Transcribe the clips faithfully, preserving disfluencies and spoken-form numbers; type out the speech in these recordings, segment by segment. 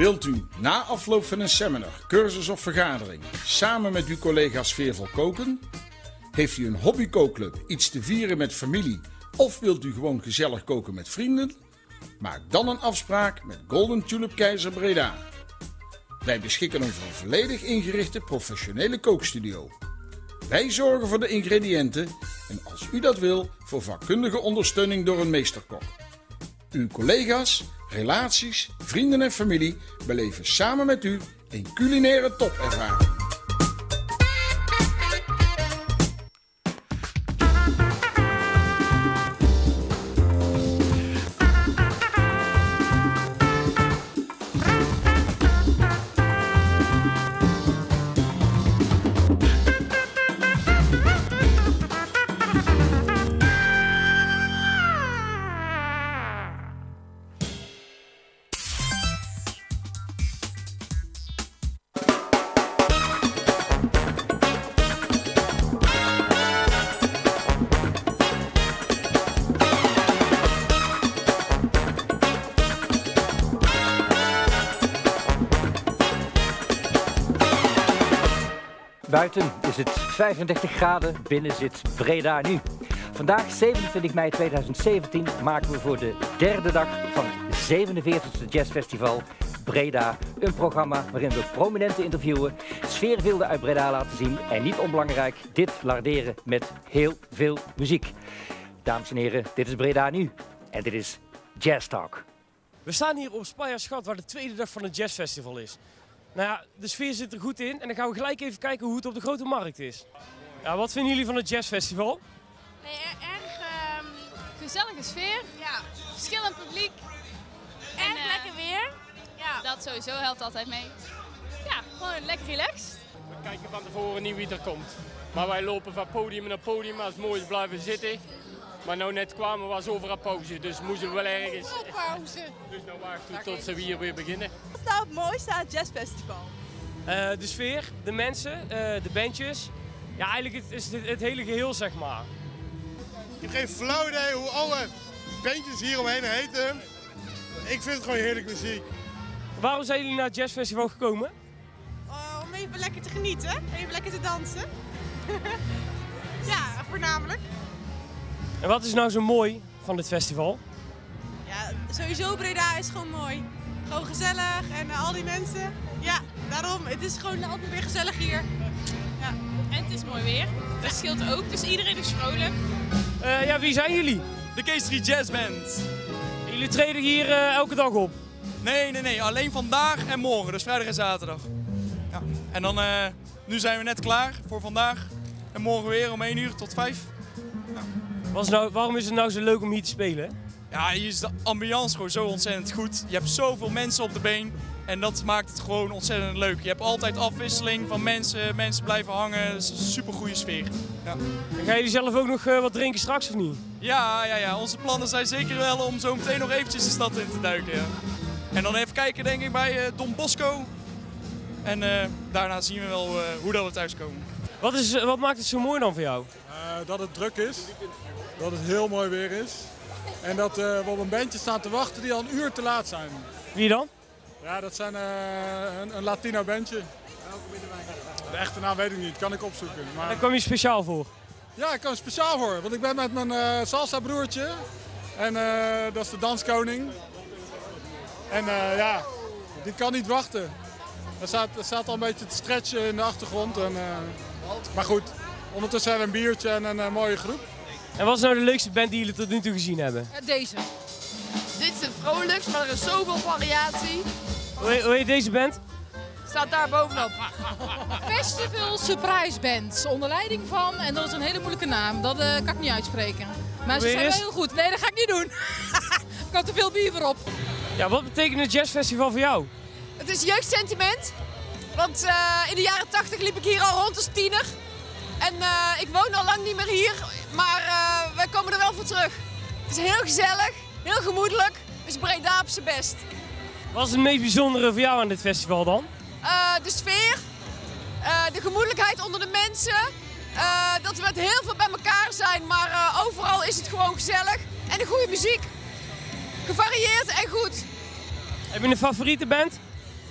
Wilt u na afloop van een seminar, cursus of vergadering samen met uw collega's sfeervol koken? Heeft u een hobbykookclub, iets te vieren met familie of wilt u gewoon gezellig koken met vrienden? Maak dan een afspraak met Golden Tulip Keizer Breda. Wij beschikken over een volledig ingerichte professionele kookstudio. Wij zorgen voor de ingrediënten en als u dat wil, voor vakkundige ondersteuning door een meesterkok. Uw collega's, relaties, vrienden en familie beleven samen met u een culinaire topervaring. Buiten is het vijfendertig graden, binnen zit Breda nu. Vandaag, zevenentwintig mei tweeduizend zeventien, maken we voor de derde dag van het zevenenveertigste Jazzfestival Breda een programma waarin we prominenten interviewen, sfeerbeelden uit Breda laten zien en niet onbelangrijk, dit larderen met heel veel muziek. Dames en heren, dit is Breda nu en dit is Jazz Talk. We staan hier op Spanjaarschat, waar de tweede dag van het Jazzfestival is. Nou ja, de sfeer zit er goed in en dan gaan we gelijk even kijken hoe het op de Grote Markt is. Ja, wat vinden jullie van het Jazzfestival? Nee, er, erg um, gezellige sfeer, ja. Verschillend publiek. Erg en, uh, lekker weer. Ja. Dat sowieso helpt altijd mee. Ja, gewoon lekker relaxed. We kijken van tevoren niet wie er komt. Maar wij lopen van podium naar podium, als het mooi is blijven zitten. Maar nou net kwamen was overal pauze, dus moesten we wel ergens. pauze. Dus nou wachten we tot ze hier weer beginnen. Wat is nou het mooiste aan het jazzfestival? Uh, de sfeer, de mensen, uh, de bandjes. Ja, eigenlijk het, is het, het hele geheel, zeg maar. Ik heb geen flauw idee hoe alle bandjes hier omheen heten. Ik vind het gewoon heerlijk muziek. Waarom zijn jullie naar het Jazzfestival gekomen? Uh, om even lekker te genieten, even lekker te dansen. Ja, voornamelijk. En wat is nou zo mooi van dit festival? Ja, sowieso Breda is gewoon mooi. Gewoon gezellig en uh, al die mensen. Ja, daarom. Het is gewoon altijd weer gezellig hier. Ja. En het is mooi weer. Dat scheelt ook, dus iedereen is vrolijk. Uh, ja, wie zijn jullie? De K Street Jazz Band. En jullie treden hier uh, elke dag op? Nee, nee, nee. Alleen vandaag en morgen, dus vrijdag en zaterdag. Ja. En dan, uh, nu zijn we net klaar voor vandaag. En morgen weer om één uur tot vijf. Ja. Was nou, waarom is het nou zo leuk om hier te spelen? Ja, hier is de ambiance gewoon zo ontzettend goed. Je hebt zoveel mensen op de been en dat maakt het gewoon ontzettend leuk. Je hebt altijd afwisseling van mensen, mensen blijven hangen. Het is een super goede sfeer. Ja. En gaan jullie zelf ook nog uh, wat drinken straks of niet? Ja, ja, ja, onze plannen zijn zeker wel om zo meteen nog eventjes de stad in te duiken. Ja. En dan even kijken denk ik bij uh, Don Bosco. En uh, daarna zien we wel uh, hoe dat we thuiskomen. Wat, is, wat maakt het zo mooi dan voor jou? Uh, dat het druk is, dat het heel mooi weer is. En dat uh, we op een bandje staan te wachten die al een uur te laat zijn. Wie dan? Ja, dat zijn uh, een, een Latino bandje. De echte naam weet ik niet, kan ik opzoeken. Maar... Daar kwam je speciaal voor? Ja, ik kwam er speciaal voor, want ik ben met mijn uh, salsa broertje. En uh, dat is de danskoning. En uh, ja, die kan niet wachten. Er staat, er staat al een beetje te stretchen in de achtergrond. En, uh, maar goed, ondertussen hebben we een biertje en een uh, mooie groep. En wat is nou de leukste band die jullie tot nu toe gezien hebben? Ja, deze. Dit is het vrolijkst, maar er is zoveel variatie. Hoe heet, hoe heet deze band? Staat daar bovenop. Festival Surprise Band, onder leiding van, en dat is een hele moeilijke naam, dat uh, kan ik niet uitspreken. Maar ze zijn wel heel goed. Nee, dat ga ik niet doen. Ik had te veel bier voor op. Ja, wat betekent het jazzfestival voor jou? Het is jeugdsentiment, want uh, in de jaren tachtig liep ik hier al rond als tiener. En uh, ik woon al lang niet meer hier, maar uh, wij komen er wel voor terug. Het is heel gezellig, heel gemoedelijk, dus Breda op zijn best. Wat is het meest bijzondere voor jou aan dit festival dan? Uh, de sfeer, uh, de gemoedelijkheid onder de mensen, uh, dat we met heel veel bij elkaar zijn, maar uh, overal is het gewoon gezellig en de goede muziek. Gevarieerd en goed. Heb je een favoriete band?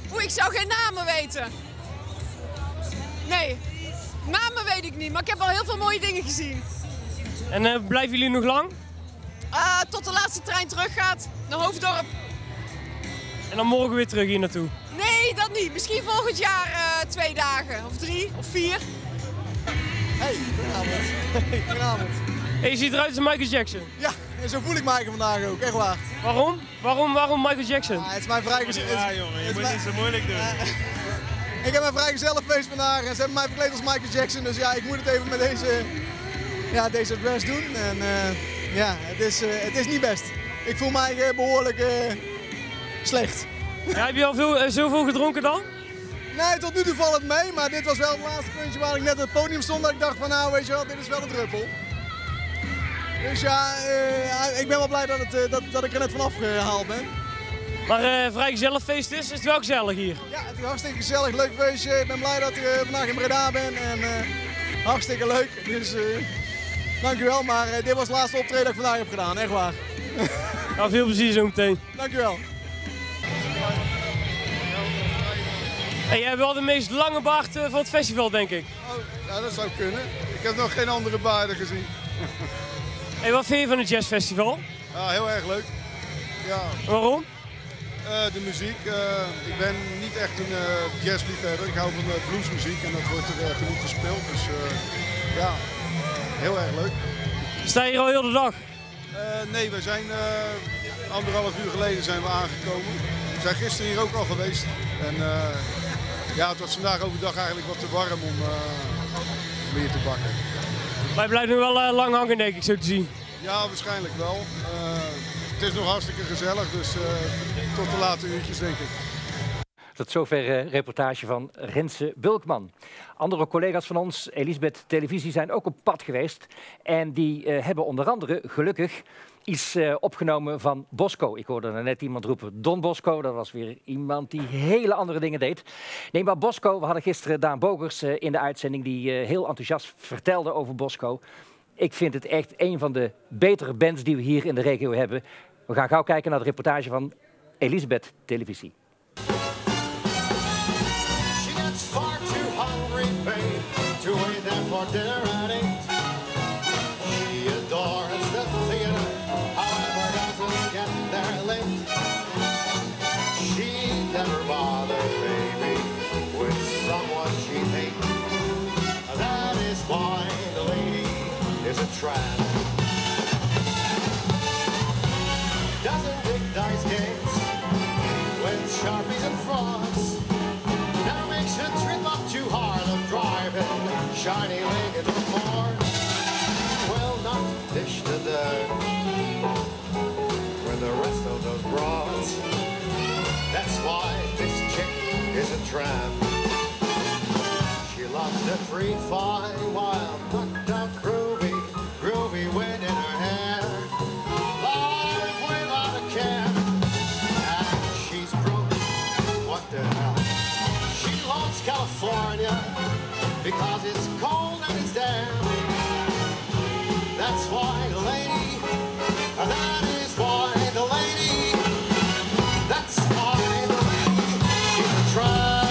Oeh, ik zou geen namen weten. Nee, namen weet ik niet, maar ik heb al heel veel mooie dingen gezien. En uh, blijven jullie nog lang? Uh, tot de laatste trein teruggaat naar Hoofddorp. En dan morgen weer terug hier naartoe? Nee, dat niet. Misschien volgend jaar uh, twee dagen, of drie, of vier. Hey, goedenavond. Hey, goedenavond. Hey, je ziet eruit als Michael Jackson. Ja, en zo voel ik mij vandaag ook, echt waar. Waarom? Waarom, waarom Michael Jackson? Ja, het is mijn vrijgezel. Ja, jongen, je moet mijn... niet zo moeilijk doen. Uh, ik heb mijn vrijgezellenfeest vandaag en ze hebben mij verkleed als Michael Jackson, dus ja, ik moet het even met deze, ja, deze dress doen. En uh, ja, het is, uh, het is niet best. Ik voel mij uh, behoorlijk uh, slecht. Ja, heb je al veel, uh, zoveel gedronken dan? Nee, tot nu toe valt het mee, maar dit was wel het laatste puntje waar ik net op het podium stond. Dat ik dacht van nou, weet je wel, dit is wel een druppel. Dus ja, uh, ik ben wel blij dat, het, uh, dat, dat ik er net vanaf gehaald ben. Maar uh, vrijgezellenfeest is, is het wel gezellig hier? Ja, het is hartstikke gezellig, leuk feestje. Ik ben blij dat ik uh, vandaag in Breda ben en uh, hartstikke leuk. Dus uh, dankjewel, maar uh, dit was het laatste optreden dat ik vandaag heb gedaan, echt waar. Nou, veel plezier zo meteen. Dankjewel. Hey, jij hebt wel de meest lange baard uh, van het festival, denk ik. Oh, ja, dat zou kunnen. Ik heb nog geen andere baarden gezien. Hey, wat vind je van het jazzfestival? Ja, heel erg leuk. Ja. Waarom? Uh, de muziek. Uh, ik ben niet echt een uh, jazzliefhebber. Ik hou van uh, bluesmuziek en dat wordt er uh, genoeg gespeeld. Dus uh, ja, heel erg leuk. Sta je hier al heel de dag? Uh, nee, we zijn uh, anderhalf uur geleden zijn we aangekomen. We zijn gisteren hier ook al geweest. En uh, ja, het was vandaag overdag eigenlijk wat te warm om, uh, om hier te bakken. Maar je blijft nu wel uh, lang hangen, denk ik, zo te zien. Ja, waarschijnlijk wel. Uh, het is nog hartstikke gezellig, dus uh, tot de late uurtjes, denk ik. Tot zover uh, reportage van Renze Bulkman. Andere collega's van ons, Elisabeth Televisie, zijn ook op pad geweest. En die uh, hebben onder andere, gelukkig, iets uh, opgenomen van Bosco. Ik hoorde er net iemand roepen Don Bosco. Dat was weer iemand die hele andere dingen deed. Nee, maar Bosco, we hadden gisteren Daan Bogers uh, in de uitzending die uh, heel enthousiast vertelde over Bosco. Ik vind het echt een van de betere bands die we hier in de regio hebben. We gaan gauw kijken naar de reportage van Elisabeth Televisie. Trap. Doesn't dig dice games with sharpies and frauds. Never makes a trip up too hard of driving shiny legged Ford. Will not dish the dirt with the rest of those broads. That's why this chick is a tramp. She loves the free flying wild, knocked out groovy. Groovy wind in her hair, life without a care, and she's broke, what the hell? She loves California, because it's cold and it's damp. That's why the lady, that is why the lady, that's why the lady, she's a tramp.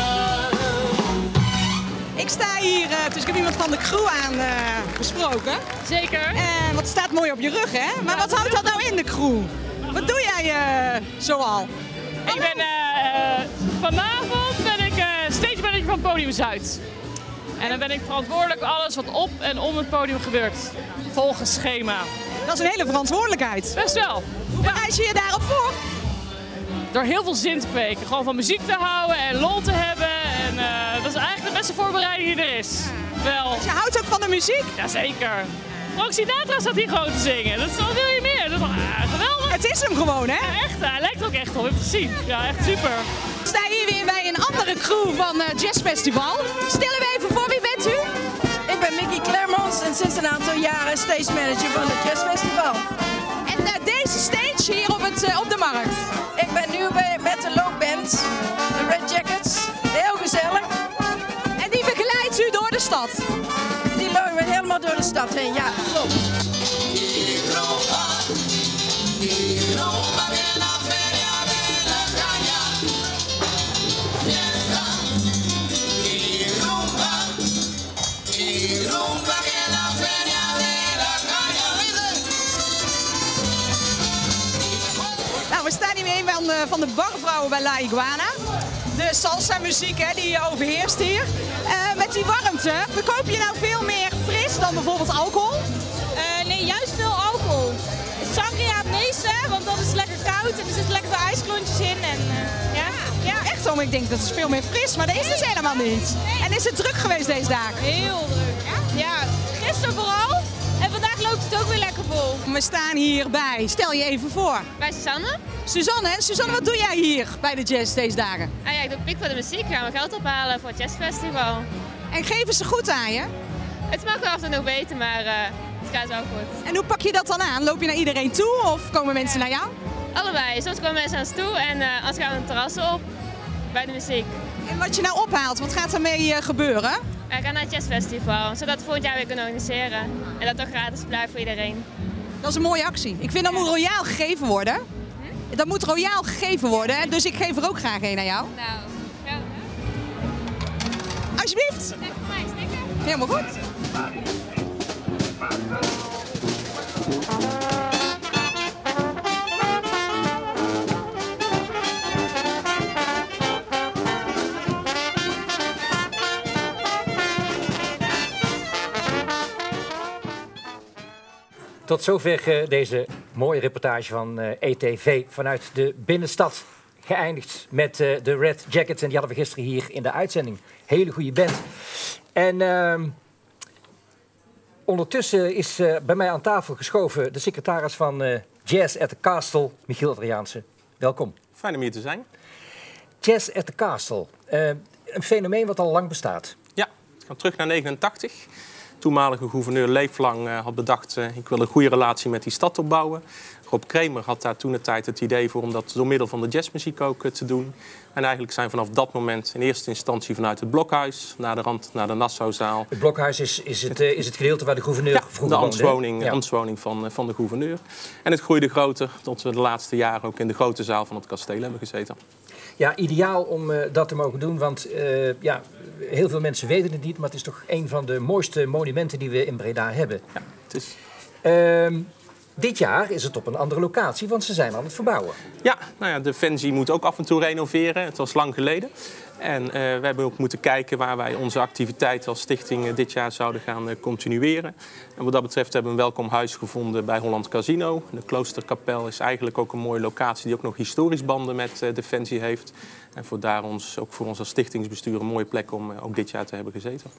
Ik sta hier, uh, dus ik heb iemand van de crew aan uh, besproken. Zeker. En wat staat mooi op je rug, hè? Maar ja, wat houdt dat nou in de crew? Wat doe jij uh, zoal? Ik ben uh, vanavond ben ik uh, stage manager van Podium Zuid. En dan ben ik verantwoordelijk voor alles wat op en om het podium gebeurt. Volgens schema. Dat is een hele verantwoordelijkheid. Best wel. Hoe bereid je je daarop voor? Door heel veel zin te kweken. Gewoon van muziek te houden en lol te hebben. En uh, dat is eigenlijk de beste voorbereiding die er is. Wel. Dus je houdt ook van de muziek? Jazeker. Frank Sinatra staat hier gewoon te zingen. Dat is, wat wil je meer? Dat is uh, geweldig. Het is hem gewoon, hè? Ja, echt. Hij lijkt ook echt op. Je hebt het gezien. Ja, echt super. We staan hier weer bij een andere crew van het uh, Jazzfestival. Stellen we even voor, wie bent u? Ik ben Mickey Clermont en sinds een aantal jaren stage manager van het Jazzfestival. En uh, deze stage hier op, het, uh, op de markt? Ik ben nu bij, met de loopband, de Red Jackets. Heel gezellig. En die begeleidt u door de stad? Die lopen we helemaal door de stad heen, ja, klopt. Europa, Europa, van, uh, van de barvrouwen bij La Iguana. De salsa muziek hè, die overheerst hier. Uh, met die warmte, verkoop je nou veel meer fris dan bijvoorbeeld alcohol? Uh, nee, juist veel alcohol. Sangria het meeste, want dat is lekker koud en er zitten lekker veel ijsklontjes in. En, uh, ja. Ja, echt zo, maar ik denk dat is veel meer fris, maar dat is dus helemaal niet. En is het druk geweest deze dagen? Heel druk. Ja, ja, gisteren vooral. En vandaag loopt het ook weer lekker vol. We staan hierbij. Stel je even voor. Bij Suzanne. Suzanne, en Suzanne, wat doe jij hier bij de jazz deze dagen? Ah ja, ik doe pik voor de muziek. Gaan we geld ophalen voor het jazzfestival. En geven ze goed aan je? Het mag wel af en toe nog beter, maar uh, het gaat wel goed. En hoe pak je dat dan aan? Loop je naar iedereen toe of komen mensen naar jou? Allebei. Soms komen mensen naar ons toe en uh, als gaan we een terras op bij de muziek. En wat je nou ophaalt, wat gaat daarmee uh, gebeuren? We gaan naar het jazzfestival, zodat we volgend jaar weer kunnen organiseren. En dat toch gratis blijft voor iedereen. Dat is een mooie actie. Ik vind dat moet royaal gegeven worden. Hm? Dat moet royaal gegeven worden, dus ik geef er ook graag een aan jou. Nou, ja. Alsjeblieft. Steek voor mij, steek. Helemaal goed. Tot zover uh, deze mooie reportage van uh, E T V vanuit de binnenstad. Geëindigd met uh, de Red Jackets en die hadden we gisteren hier in de uitzending. Hele goede band. En uh, ondertussen is uh, bij mij aan tafel geschoven de secretaris van uh, Jazz at the Castle, Michiel Adriaanse. Welkom. Fijn om hier te zijn. Jazz at the Castle, uh, een fenomeen wat al lang bestaat. Ja, het gaat terug naar negentien negenentachtig. Toenmalige gouverneur Leeflang uh, had bedacht, uh, ik wil een goede relatie met die stad opbouwen. Rob Kremer had daar toen de tijd het idee voor om dat door middel van de jazzmuziek ook uh, te doen. En eigenlijk zijn vanaf dat moment in eerste instantie vanuit het Blokhuis naar de rand naar de Nassauzaal. Het Blokhuis is, is, het, uh, is het gedeelte waar de gouverneur ja, vroeger de woonde. ambtswoning, Ja. ambtswoning van, uh, van de gouverneur. En het groeide groter tot we de laatste jaren ook in de grote zaal van het kasteel hebben gezeten. Ja, ideaal om uh, dat te mogen doen, want uh, ja, heel veel mensen weten het niet, maar het is toch een van de mooiste monumenten die we in Breda hebben. Ja, het is... Uh, dit jaar is het op een andere locatie, want ze zijn aan het verbouwen. Ja, nou ja, de Fancy moet ook af en toe renoveren. Het was lang geleden. En uh, we hebben ook moeten kijken waar wij onze activiteiten als stichting uh, dit jaar zouden gaan uh, continueren. En wat dat betreft hebben we een welkom huis gevonden bij Holland Casino. De Kloosterkapel is eigenlijk ook een mooie locatie die ook nog historisch banden met uh, de Fancy heeft. En voor daar ons, ook voor ons als stichtingsbestuur een mooie plek om uh, ook dit jaar te hebben gezeten.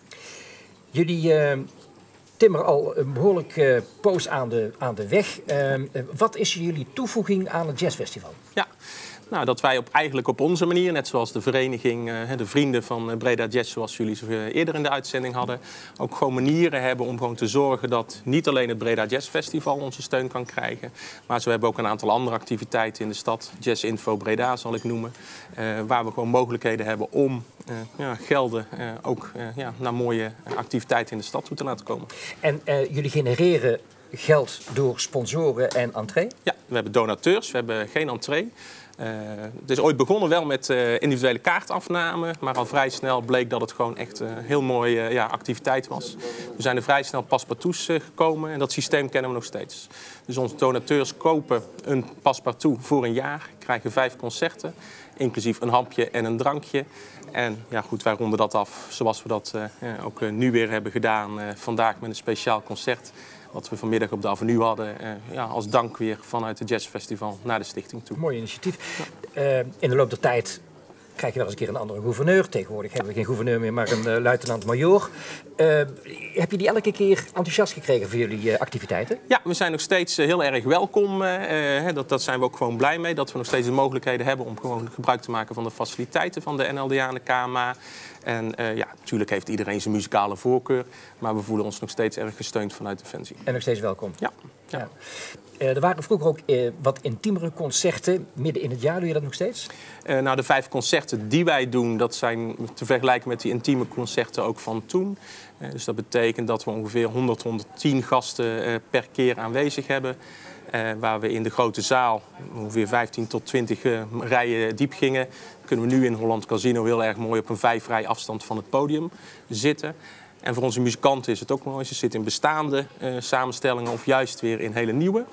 Jullie uh, timmeren al een behoorlijk uh, poos aan de, aan de weg. Uh, uh, wat is jullie toevoeging aan het jazzfestival? Ja. Nou, dat wij op, eigenlijk op onze manier, net zoals de vereniging, uh, de vrienden van uh, Breda Jazz, zoals jullie zo uh, eerder in de uitzending hadden, ook gewoon manieren hebben om gewoon te zorgen dat niet alleen het Breda Jazz Festival onze steun kan krijgen, maar zo hebben we ook een aantal andere activiteiten in de stad, Jazz Info Breda zal ik noemen, uh, waar we gewoon mogelijkheden hebben om uh, ja, gelden uh, ook uh, ja, naar mooie activiteiten in de stad toe te laten komen. En uh, jullie genereren geld door sponsoren en entree? Ja, we hebben donateurs, we hebben geen entree. Uh, het is ooit begonnen wel met uh, individuele kaartafname, maar al vrij snel bleek dat het gewoon echt een uh, heel mooie uh, ja, activiteit was. We zijn er vrij snel paspartouts uh, gekomen en dat systeem kennen we nog steeds. Dus onze donateurs kopen een paspartout voor een jaar, krijgen vijf concerten, inclusief een hapje en een drankje. En ja, goed, wij ronden dat af zoals we dat uh, ja, ook uh, nu weer hebben gedaan, uh, vandaag met een speciaal concert. Wat we vanmiddag op de avenue hadden, eh, ja, als dank weer vanuit het Jazzfestival naar de stichting toe. Mooi initiatief. Ja. Uh, in de loop der tijd krijg je wel eens een keer een andere gouverneur. Tegenwoordig hebben we geen gouverneur meer, maar een uh, luitenant-majoor. Uh, heb je die elke keer enthousiast gekregen voor jullie uh, activiteiten? Ja, we zijn nog steeds uh, heel erg welkom. Uh, uh, dat, dat zijn we ook gewoon blij mee. Dat we nog steeds de mogelijkheden hebben om gewoon gebruik te maken van de faciliteiten van de N L D A en de K M A. En uh, ja, natuurlijk heeft iedereen zijn muzikale voorkeur. Maar we voelen ons nog steeds erg gesteund vanuit de Fancy. En nog steeds welkom? Ja. ja. ja. Uh, er waren vroeger ook uh, wat intiemere concerten midden in het jaar. Doe je dat nog steeds? Uh, nou, de vijf concerten die wij doen, dat zijn te vergelijken met die intieme concerten ook van toen. Uh, dus dat betekent dat we ongeveer honderd, honderdtien gasten uh, per keer aanwezig hebben. Uh, waar we in de grote zaal ongeveer vijftien tot twintig uh, rijen diep gingen, kunnen we nu in Holland Casino heel erg mooi op een vijf rij afstand van het podium zitten. En voor onze muzikanten is het ook mooi. Ze zitten in bestaande uh, samenstellingen of juist weer in hele nieuwe.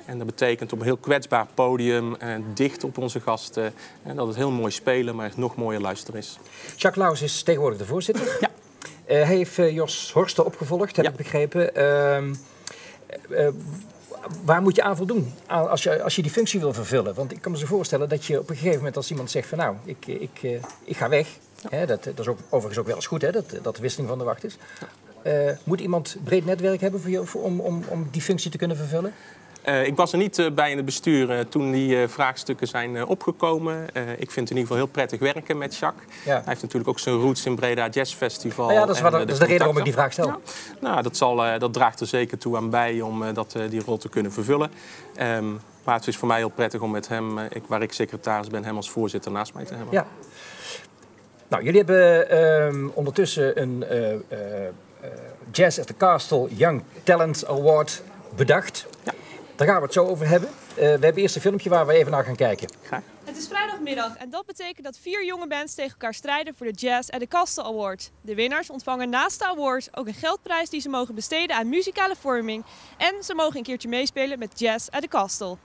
En dat betekent op een heel kwetsbaar podium, uh, dicht op onze gasten. En dat het heel mooi spelen, maar nog mooier luisteren is. Jacques Lauwers is tegenwoordig de voorzitter. Ja. Uh, hij heeft uh, Jos Horsten opgevolgd, heb ja. ik begrepen. Uh, uh, waar moet je aan voldoen als je, als je die functie wil vervullen? Want ik kan me zo voorstellen dat je op een gegeven moment als iemand zegt van nou, ik, ik, uh, ik ga weg. Ja. Hè, dat, dat is ook, overigens ook wel eens goed, hè, dat, dat de wisseling van de wacht is. Uh, moet iemand breed netwerk hebben voor je, voor, om, om, om die functie te kunnen vervullen? Uh, ik was er niet uh, bij in het bestuur uh, toen die uh, vraagstukken zijn uh, opgekomen. Uh, ik vind het in ieder geval heel prettig werken met Jacques. Ja. Hij heeft natuurlijk ook zijn roots in Breda Jazz Festival. Nou ja, dat is, wat, en, uh, dat is de reden waarom ik die vraag stel. Ja. Nou, dat, zal, uh, dat draagt er zeker toe aan bij om uh, dat, uh, die rol te kunnen vervullen. Um, maar het is voor mij heel prettig om met hem, uh, ik, waar ik secretaris ben, hem als voorzitter naast mij te hebben. Ja. Nou, jullie hebben uh, ondertussen een uh, uh, uh, Jazz at the Castle Young Talent Award bedacht. Ja. Daar gaan we het zo over hebben. Uh, we hebben eerst een filmpje waar we even naar gaan kijken. Graag. Het is vrijdagmiddag en dat betekent dat vier jonge bands tegen elkaar strijden voor de Jazz at the Castle Award. De winnaars ontvangen naast de award ook een geldprijs die ze mogen besteden aan muzikale vorming. En ze mogen een keertje meespelen met Jazz at the Castle.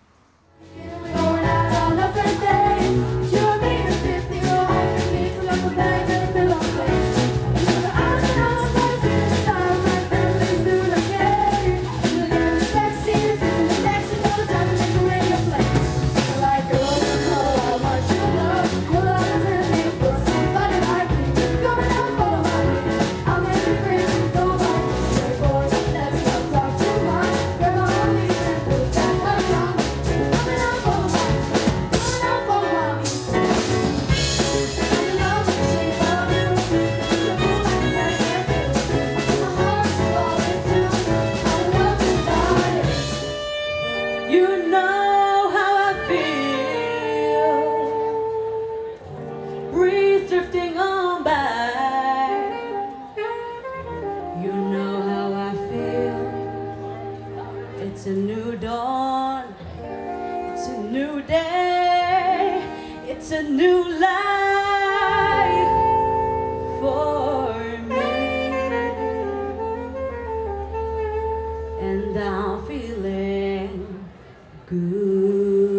It's a new dawn, it's a new day, it's a new life for me, and I'm feeling good.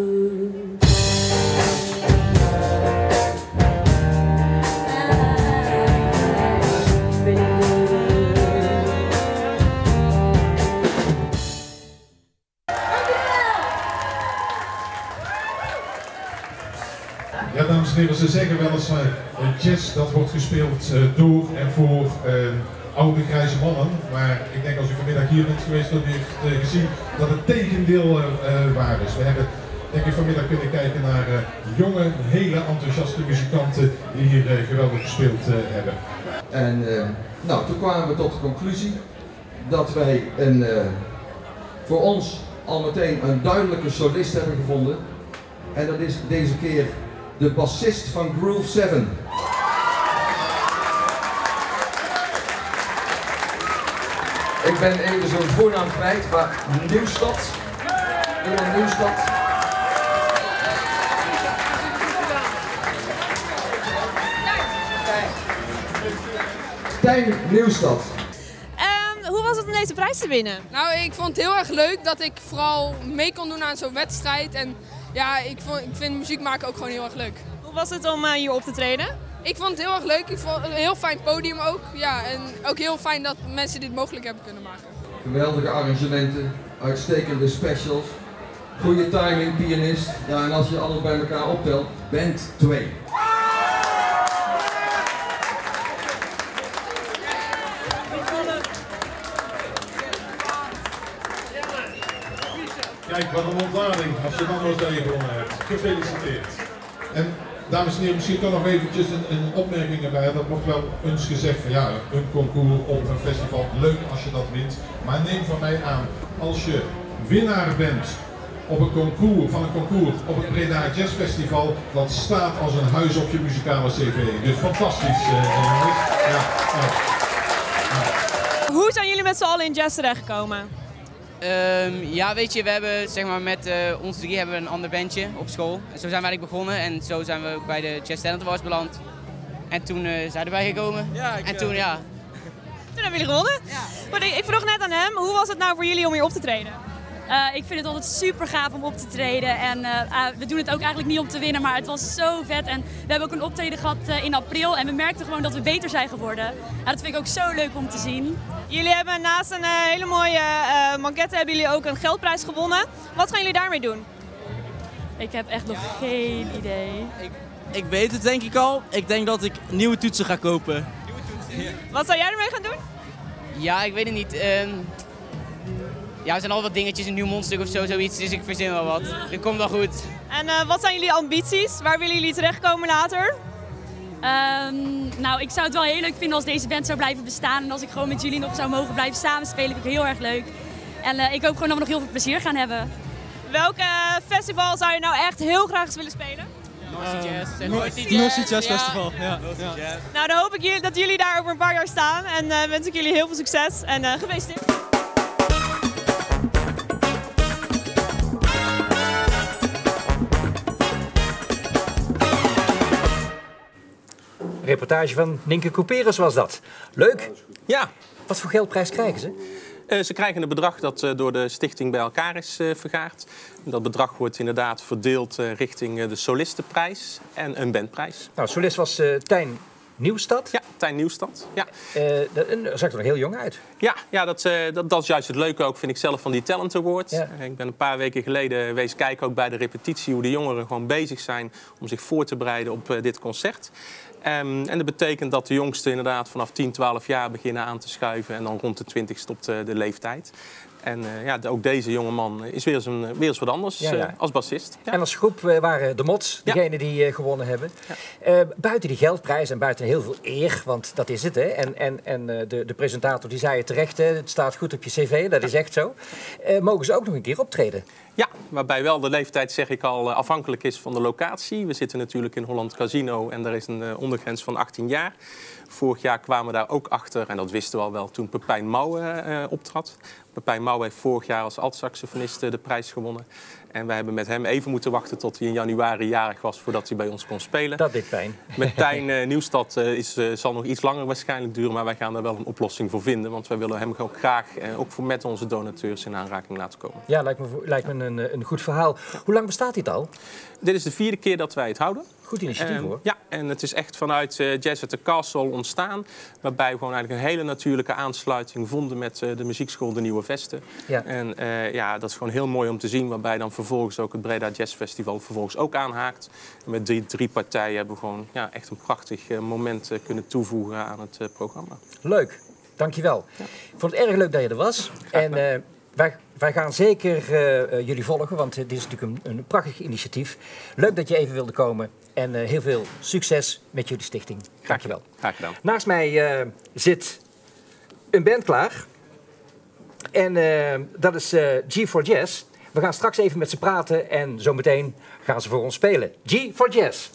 Ja, dames en heren, ze zeggen wel eens, uh, jazz dat wordt gespeeld uh, door en voor uh, oude grijze mannen. Maar ik denk als u vanmiddag hier bent geweest, dat u heeft uh, gezien dat het tegendeel uh, uh, waar is. We hebben denk ik vanmiddag kunnen kijken naar uh, jonge, hele enthousiaste muzikanten die hier uh, geweldig gespeeld uh, hebben. En uh, nou, toen kwamen we tot de conclusie dat wij een, uh, voor ons al meteen een duidelijke solist hebben gevonden. En dat is deze keer de bassist van Groove zeven. Ik ben even zo'n voornaam kwijt, maar Nieuwstad. Iemand Nieuwstad. Tijn Nieuwstad. Um, hoe was het om deze prijs te winnen? Nou, ik vond het heel erg leuk dat ik vooral mee kon doen aan zo'n wedstrijd. En ja, ik, vond, ik vind muziek maken ook gewoon heel erg leuk. Hoe was het om uh, hier op te treden? Ik vond het heel erg leuk. Ik vond het een heel fijn podium ook. Ja, en ook heel fijn dat mensen dit mogelijk hebben kunnen maken. Geweldige arrangementen, uitstekende specials, goede timing, pianist. Ja, en als je alles bij elkaar optelt, band twee. Kijk, wat een ontlading als je dan nog tegen gewonnen hebt. Gefeliciteerd. En dames en heren, misschien toch nog eventjes een, een opmerking erbij. Dat wordt wel eens gezegd van ja, een concours op een festival, leuk als je dat wint. Maar neem van mij aan, als je winnaar bent op een concours, van een concours op het Breda Jazz Festival, dat staat als een huis op je muzikale cv. Dus fantastisch, uh, jongens. Ja, uh, uh. Hoe zijn jullie met z'n allen in jazz terechtgekomen? Um, ja, weet je, we hebben zeg maar met uh, ons drie hebben we een ander bandje op school. En zo zijn we eigenlijk begonnen en zo zijn we ook bij de Jazz Talent Awards beland. En toen uh, zijn we erbij gekomen. Ja, ik, en toen, uh, ja. Toen hebben jullie gewonnen. Ja. Maar ik, ik vroeg net aan hem, hoe was het nou voor jullie om hier op te treden? Uh, ik vind het altijd super gaaf om op te treden en uh, uh, we doen het ook eigenlijk niet om te winnen, maar het was zo vet. En we hebben ook een optreden gehad uh, in april en we merkten gewoon dat we beter zijn geworden. Ja, dat vind ik ook zo leuk om te zien. Jullie hebben naast een uh, hele mooie uh, manquette hebben jullie ook een geldprijs gewonnen. Wat gaan jullie daarmee doen? Ik heb echt nog geen idee. Ik, ik weet het denk ik al. Ik denk dat ik nieuwe toetsen ga kopen. Nieuwe toetsen? Ja. Wat zou jij ermee gaan doen? Ja, ik weet het niet. Um... Ja, er zijn al wat dingetjes, een nieuw mondstuk of zo, zoiets, dus ik verzin wel wat. Dat komt wel goed. En uh, wat zijn jullie ambities? Waar willen jullie terechtkomen later? Um, nou, ik zou het wel heel leuk vinden als deze band zou blijven bestaan. En als ik gewoon met jullie nog zou mogen blijven samenspelen, vind ik heel erg leuk. En uh, ik hoop gewoon dat we nog heel veel plezier gaan hebben. Welke festival zou je nou echt heel graag eens willen spelen? North Sea Jazz. Uh, North Sea Jazz, North Sea Jazz ja. Festival. Ja. Ja. Ja. Nou, dan hoop ik jullie, dat jullie daar over een paar jaar staan. En uh, wens ik jullie heel veel succes en uh, gefeliciteerd. Reportage van Nienke Couperus was dat. Leuk. Ja. Wat voor geldprijs krijgen ze? Uh, ze krijgen een bedrag dat uh, door de stichting bij elkaar is uh, vergaard. Dat bedrag wordt inderdaad verdeeld uh, richting uh, de solistenprijs en een bandprijs. Nou, solist was uh, Tijn Nieuwstad. Ja, Tijn Nieuwstad. Ja. Uh, dat zag er nog heel jong uit. Ja, ja dat, uh, dat, dat is juist het leuke ook, vind ik zelf, van die Talent Award. Ja. Uh, ik ben een paar weken geleden wezen kijken ook bij de repetitie hoe de jongeren gewoon bezig zijn om zich voor te bereiden op uh, dit concert. Um, en dat betekent dat de jongsten inderdaad vanaf tien, twaalf jaar beginnen aan te schuiven en dan rond de twintig stopt uh, de leeftijd. En uh, ja, ook deze jongeman is weer eens, een, weer eens wat anders ja, ja. Uh, als bassist. Ja. En als groep uh, waren de Mods, degene ja. die uh, gewonnen hebben. Ja. Uh, buiten die geldprijs en buiten heel veel eer, want dat is het. Hè? En, en, en uh, de, de presentator die zei het terecht, hè? Het staat goed op je cv, dat is echt zo. Uh, mogen ze ook nog een keer optreden? Ja, waarbij wel de leeftijd, zeg ik al, afhankelijk is van de locatie. We zitten natuurlijk in Holland Casino en daar is een uh, ondergrens van achttien jaar. Vorig jaar kwamen we daar ook achter, en dat wisten we al wel, toen Pepijn Mouwen uh, optrad. Pepijn Mouwen heeft vorig jaar als altsaxofonist uh, de prijs gewonnen. En wij hebben met hem even moeten wachten tot hij in januari jarig was voordat hij bij ons kon spelen. Dat deed pijn. Met Tijn uh, Nieuwstad uh, is, uh, zal nog iets langer waarschijnlijk duren, maar wij gaan er wel een oplossing voor vinden. Want wij willen hem ook graag, uh, ook voor met onze donateurs, in aanraking laten komen. Ja, lijkt me, lijkt me een, een goed verhaal. Hoe lang bestaat dit al? Dit is de vierde keer dat wij het houden. Goed initiatief en, hoor. Ja, en het is echt vanuit uh, Jazz at the Castle ontstaan. Waarbij we gewoon eigenlijk een hele natuurlijke aansluiting vonden met uh, de muziekschool De Nieuwe Vesten. Ja. En uh, ja, dat is gewoon heel mooi om te zien. Waarbij dan vervolgens ook het Breda Jazz Festival vervolgens ook aanhaakt. En met die drie partijen hebben we gewoon ja, echt een prachtig uh, moment uh, kunnen toevoegen aan het uh, programma. Leuk, dankjewel. Ja. Ik vond het erg leuk dat je er was. En uh, wij, wij gaan zeker uh, jullie volgen, want uh, dit is natuurlijk een, een prachtig initiatief. Leuk dat je even wilde komen. En uh, heel veel succes met jullie stichting. Dankjewel. Graag gedaan. Naast mij uh, zit een band klaar. En uh, dat is uh, G four Jazz. We gaan straks even met ze praten en zometeen gaan ze voor ons spelen. G four Jazz.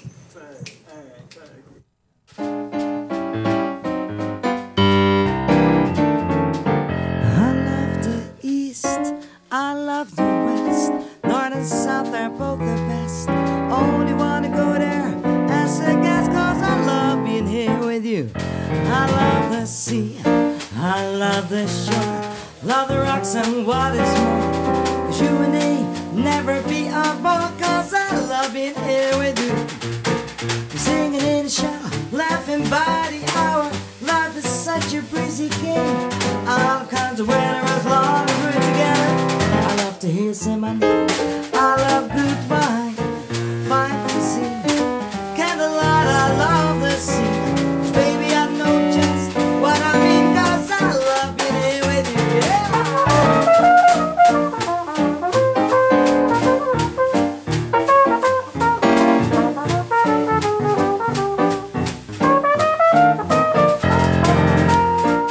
I love the West, North and South are both the best. Only wanna go there as a guest, cause I love being here with you. I love the sea, I love the shore, love the rocks and what is more. Cause you and me never be on board, cause I love being here with you. We're singing in the shower, laughing by the hour. Life is such a breezy game. All kinds of weather as long as we're together. I love to hear you say my name. I love good wine, fine to see. Candlelight, I love the sea. Cause baby, I know just what I mean. Cause I love being here with you, yeah.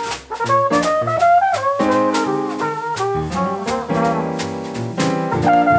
Woo!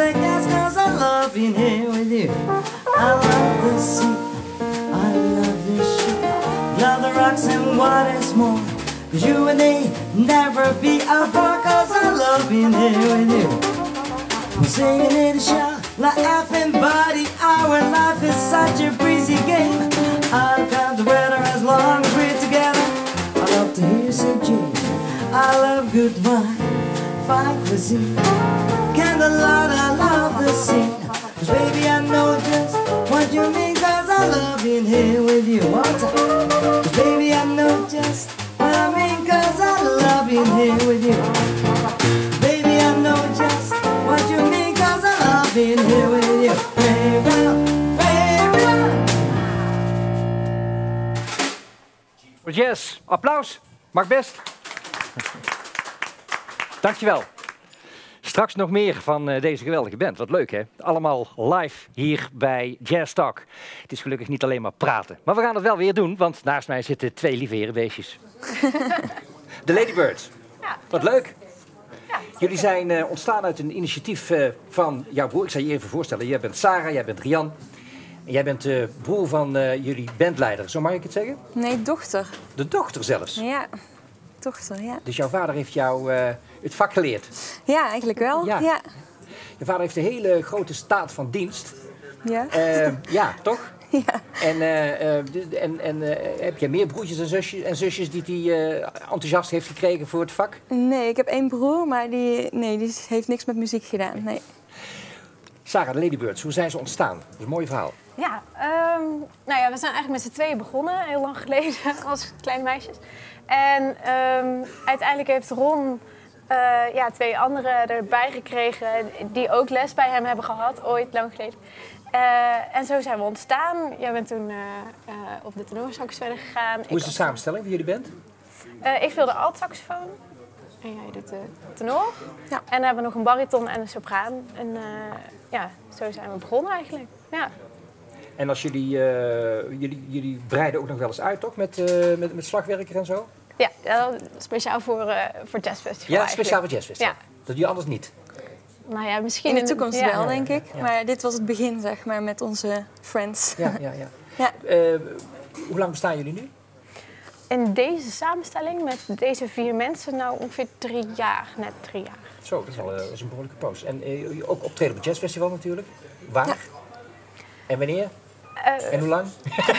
a gas, cause I love being here with you. I love the sea, I love the ship, love the rocks and what is more. Cause you and me never be apart, cause I love being here with you. We're singing in the shower, laughing, buddy, our life is such a breezy game. I'll come the weather as long as we're together. I love to hear you say Jane. I love good wine, fine cuisine, candlelight, I love the scene. Cause baby I know just what you mean, cause I love being here with you. One time. Cause baby I know just what I mean, cause I love being here with you. Baby I know just what you mean, cause I love being here with you. Baby, baby. Voor Jazz, applaus. Mag best. Dankjewel. Straks nog meer van uh, deze geweldige band. Wat leuk hè? Allemaal live hier bij Jazz Talk. Het is gelukkig niet alleen maar praten. Maar we gaan het wel weer doen, want naast mij zitten twee lieve herenbeestjes. De Ladybirds. Ja, wat leuk. Ja. Jullie zijn uh, ontstaan uit een initiatief uh, van jouw broer. Ik zal je even voorstellen. Jij bent Sarah, jij bent Rian. En jij bent de broer van uh, jullie bandleider. Zo mag ik het zeggen? Nee, dochter. De dochter zelfs? Ja, dochter, ja. Dus jouw vader heeft jou uh, het vak geleerd? Ja, eigenlijk wel. Ja. Ja. Je vader heeft een hele grote staat van dienst. Ja. Uh, ja, toch? Ja. En, uh, uh, en, en uh, heb jij meer broertjes en zusjes, en zusjes die hij uh, enthousiast heeft gekregen voor het vak? Nee, ik heb één broer, maar die, nee, die heeft niks met muziek gedaan. Nee. Sarah, de Ladybirds, hoe zijn ze ontstaan? Dat is een mooi verhaal. Ja, um, nou ja, we zijn eigenlijk met z'n tweeën begonnen, heel lang geleden, als kleine meisjes. En um, uiteindelijk heeft Ron uh, ja, twee anderen erbij gekregen die ook les bij hem hebben gehad, ooit lang geleden. Uh, en zo zijn we ontstaan. Jij bent toen uh, uh, op de tenorsax verder gegaan. Hoe is de samenstelling van jullie band? Uh, ik speel de altsaxofoon en jij doet de tenor. Ja. En dan hebben we nog een bariton en een sopraan. En uh, ja, zo zijn we begonnen eigenlijk. Ja. En als jullie, uh, jullie, jullie breiden ook nog wel eens uit, toch? Met, uh, met, met slagwerker en zo? Ja, ja speciaal voor, uh, voor jazzfestival. Ja, speciaal voor jazzfestival. Ja. Dat doe je anders niet? Nou ja, misschien in de toekomst ja. wel, denk ik. Ja. Maar dit was het begin, zeg maar, met onze friends. Ja, ja, ja. Ja. Uh, hoe lang bestaan jullie nu? In deze samenstelling met deze vier mensen, nou ongeveer drie jaar, net drie jaar. Zo, dat is, al, uh, dat is een behoorlijke poos. En uh, ook optreden op het jazzfestival natuurlijk. Waar? Ja. En wanneer? Uh, en hoe lang?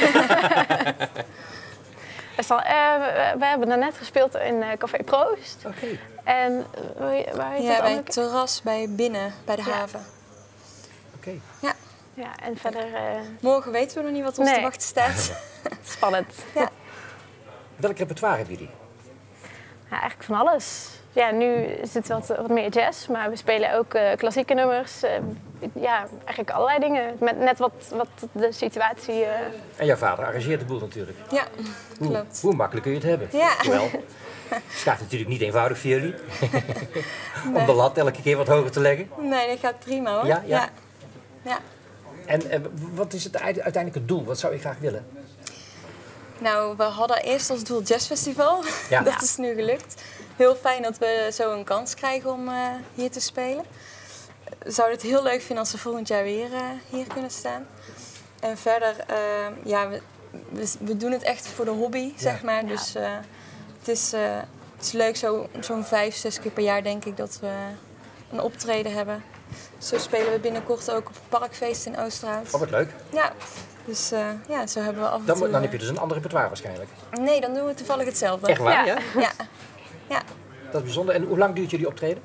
Al, uh, we, we hebben net gespeeld in uh, Café Proost. Oké. Okay. En uh, waar heet ja, het bij het terras bij binnen, bij de ja. haven. Oké. Okay. Ja. Ja, en verder... Uh... Morgen weten we nog niet wat ons nee. te wachten staat. Spannend. Ja. Welk repertoire hebben jullie? Ja, eigenlijk van alles. Ja, nu is het wat, wat meer jazz, maar we spelen ook uh, klassieke nummers. Uh, ja, eigenlijk allerlei dingen. Met net wat, wat de situatie... Uh... En jouw vader arrangeert de boel natuurlijk. Ja, hoe, klopt. Hoe makkelijk kun je het hebben? Ja. Wel. Het gaat natuurlijk niet eenvoudig voor jullie. Nee. Om de lat elke keer wat hoger te leggen. Nee, dat gaat prima hoor. Ja? Ja. ja. ja. En uh, wat is het uiteindelijk het doel? Wat zou je graag willen? Nou, we hadden eerst als doel jazzfestival. Ja. Dat is nu gelukt. Heel fijn dat we zo een kans krijgen om uh, hier te spelen. We zouden het heel leuk vinden als we volgend jaar weer uh, hier kunnen staan. En verder, uh, ja, we, we, we doen het echt voor de hobby, zeg ja. maar. Dus uh, het, is, uh, het is leuk, zo, zo'n vijf, zes keer per jaar denk ik dat we een optreden hebben. Zo spelen we binnenkort ook op het Parkfeest in Oosterhout. Oh, wat leuk. Ja. Dus uh, ja, zo hebben we af en dan, toe... Dan heb je dus een ander repertoire waarschijnlijk. Nee, dan doen we toevallig hetzelfde. Echt waar, ja? Ja. ja. ja. Dat is bijzonder. En hoe lang duurt jullie optreden?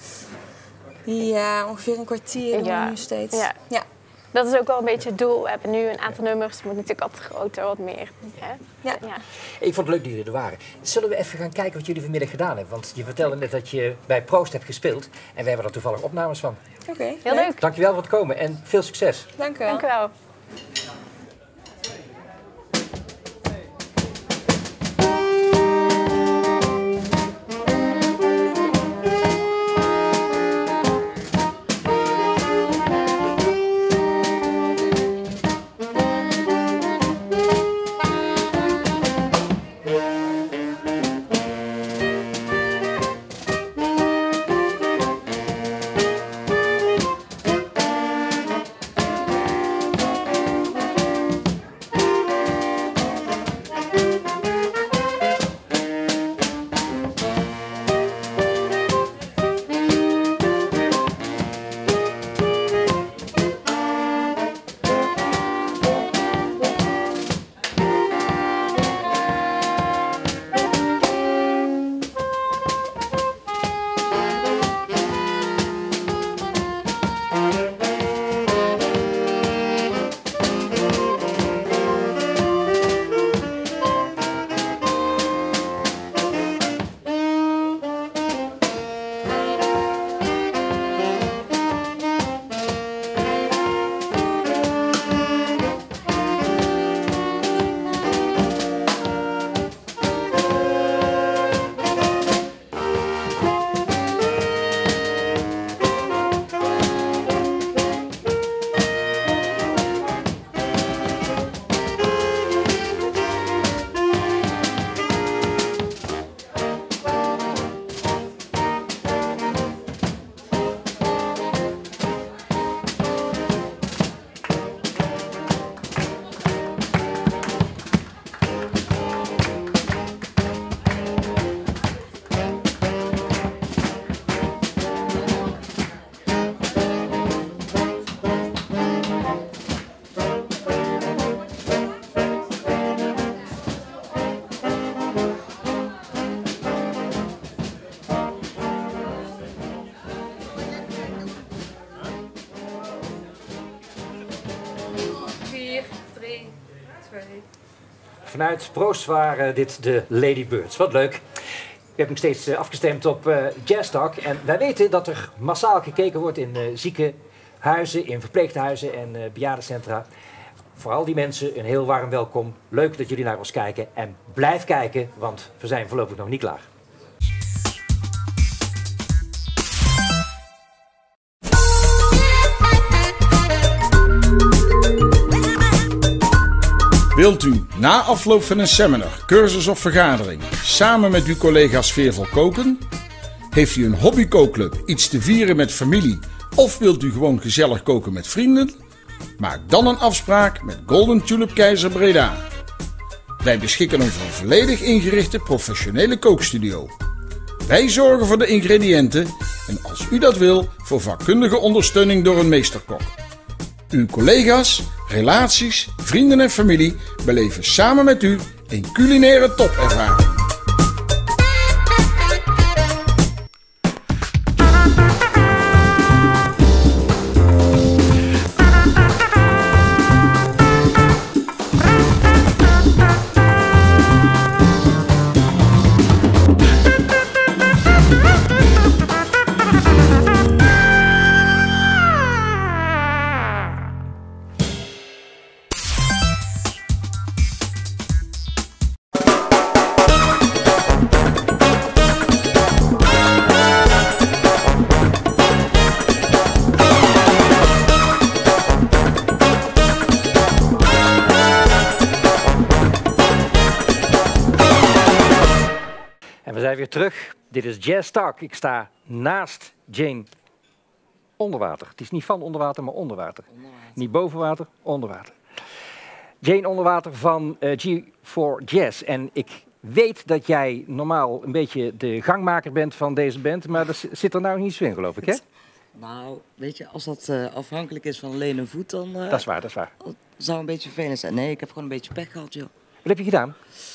Ja, ongeveer een kwartier ja. nu steeds. Ja. ja. Dat is ook wel een beetje het doel. We hebben nu een aantal nummers, het moet natuurlijk wat groter, wat meer. Hè? Ja. ja. Ik vond het leuk dat jullie er waren. Zullen we even gaan kijken wat jullie vanmiddag gedaan hebben? Want je vertelde net dat je bij Proost hebt gespeeld. En we hebben er toevallig opnames van. Oké, okay, heel leuk. Dankjewel voor het komen en veel succes. Dank u wel. Dank u wel. Vanuit Proost waren dit de Ladybirds. Wat leuk. We hebben nog steeds afgestemd op uh, Jazz Talk. En wij weten dat er massaal gekeken wordt in uh, ziekenhuizen, in verpleeghuizen en uh, bejaardencentra. Voor al die mensen een heel warm welkom. Leuk dat jullie naar ons kijken. En blijf kijken, want we zijn voorlopig nog niet klaar. Wilt u na afloop van een seminar, cursus of vergadering samen met uw collega's sfeervol koken? Heeft u een hobbykookclub, iets te vieren met familie of wilt u gewoon gezellig koken met vrienden? Maak dan een afspraak met Golden Tulip Keizer Breda. Wij beschikken over een volledig ingerichte professionele kookstudio. Wij zorgen voor de ingrediënten en als u dat wil, voor vakkundige ondersteuning door een meesterkok. Uw collega's, relaties, vrienden en familie beleven samen met u een culinaire topervaring. Weer terug. Dit is Jazz Talk. Ik sta naast Jane onder water. Het is niet van onder water, maar onder water. Onder water. Niet boven water, onder water. Jane onder water van uh, G four Jazz. En ik weet dat jij normaal een beetje de gangmaker bent van deze band, maar dat zit er nou niet zo in, geloof ik, hè? Nou, weet je, als dat uh, afhankelijk is van alleen een voet, dan uh, dat is waar, dat is waar. zou een beetje vervelend zijn. Nee, ik heb gewoon een beetje pech gehad, joh. Wat heb je gedaan?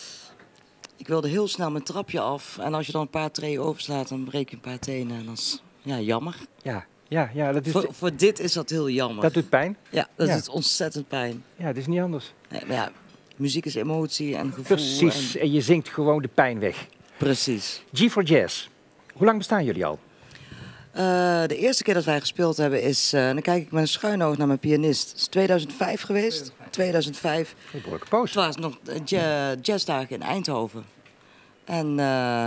Ik wilde heel snel mijn trapje af en als je dan een paar treden overslaat, dan breek je een paar tenen en dat is ja, jammer. Ja, ja, ja. Dat is voor, voor dit is dat heel jammer. Dat doet pijn? Ja, dat ja. doet ontzettend pijn. Ja, dat is niet anders. Nee, maar ja, muziek is emotie en gevoel. Precies, en... en je zingt gewoon de pijn weg. Precies. G four Jazz, hoe lang bestaan jullie al? Uh, de eerste keer dat wij gespeeld hebben is, uh, dan kijk ik met een schuin oog naar mijn pianist. Het is tweeduizend vijf geweest. tweeduizend vijf. Een behoorlijke poos. Het was nog uh, jazzdagen in Eindhoven. En uh,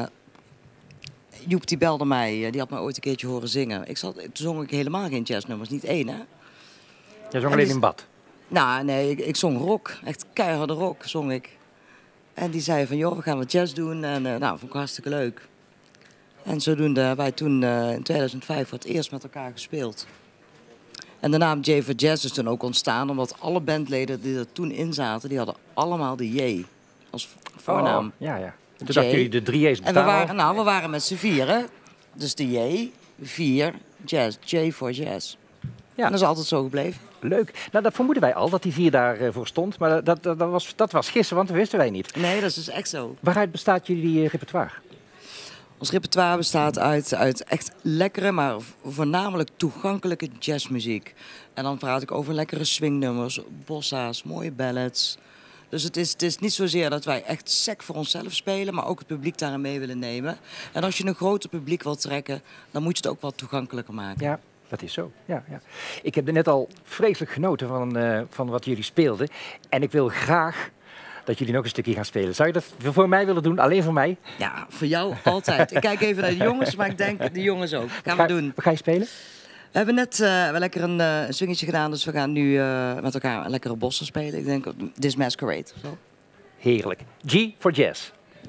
Joep die belde mij, die had mij ooit een keertje horen zingen. Ik zat, toen zong ik helemaal geen jazznummers, niet één hè. Jij zong alleen in bad? Nou nee, ik, ik zong rock, echt keiharde rock zong ik. En die zei van joh, we gaan wat jazz doen en uh, nou, vond ik hartstikke leuk. En zodoende hebben wij toen uh, in tweeduizend vijf voor het eerst met elkaar gespeeld. En de naam J four Jazz is toen ook ontstaan, omdat alle bandleden die er toen in zaten, die hadden allemaal de J als voornaam. Oh, ja, ja. En toen dachten jullie de drie J's bestaan en we waren, nou, we waren met z'n vieren. Dus de J, vier, jazz, J four Jazz. Ja. En dat is altijd zo gebleven. Leuk. Nou, dat vermoeden wij al, dat die vier daarvoor uh, voor stond. Maar dat, dat, dat, was, dat was gisteren, want dat wisten wij niet. Nee, dat is dus echt zo. Waaruit bestaat jullie uh, repertoire? Ons repertoire bestaat uit, uit echt lekkere, maar voornamelijk toegankelijke jazzmuziek. En dan praat ik over lekkere swingnummers, bossa's, mooie ballads. Dus het is, het is niet zozeer dat wij echt sec voor onszelf spelen, maar ook het publiek daarin mee willen nemen. En als je een groter publiek wilt trekken, dan moet je het ook wat toegankelijker maken. Ja, dat is zo. Ja, ja. Ik heb er net al vreselijk genoten van, uh, van wat jullie speelden. En ik wil graag dat jullie nog een stukje gaan spelen. Zou je dat voor mij willen doen? Alleen voor mij? Ja, voor jou altijd. Ik kijk even naar de jongens, maar ik denk de jongens ook. Gaan ga, we doen. Wat ga je spelen? We hebben net uh, wel lekker een uh, swingetje gedaan, dus we gaan nu uh, met elkaar een lekkere bossa spelen. Ik denk This Masquerade. Zo. Heerlijk. G four Jazz.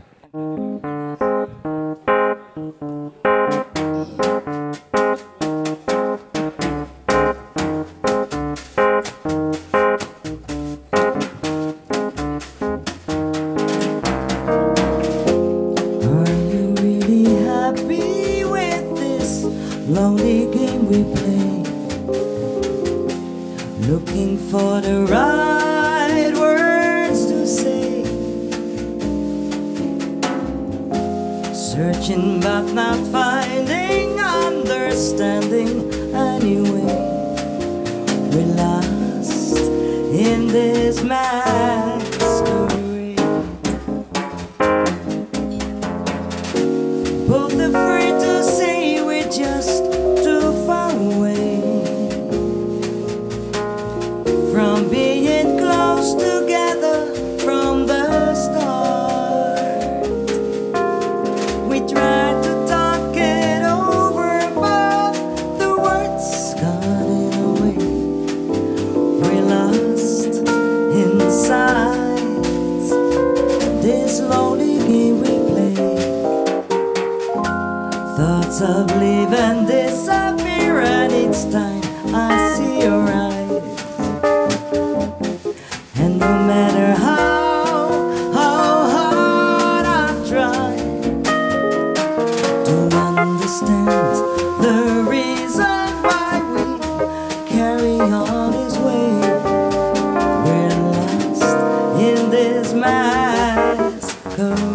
Lonely game we play, looking for the right words to say, searching but not finding understanding anyway. We're lost in this masquerade. Thoughts of leave and disappear, and each time I see your eyes, and no matter how, how hard I try to understand the reason why we carry on this way, we're lost in this masquerade.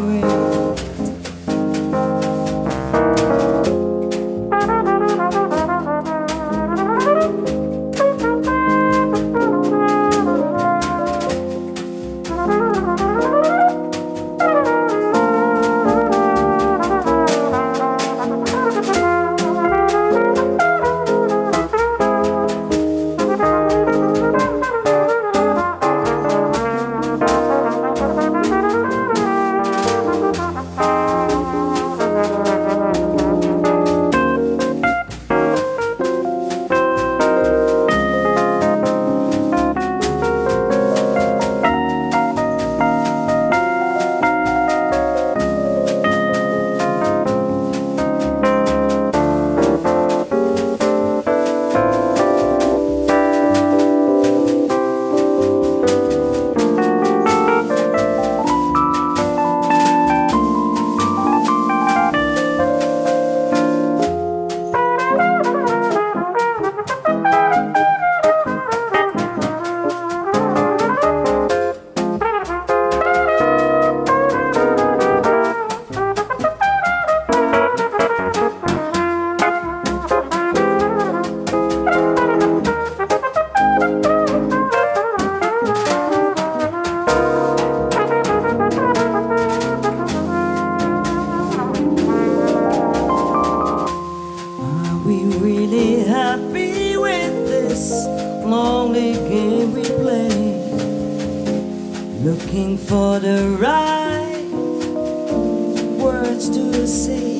lonely game we play, looking for the right words to say,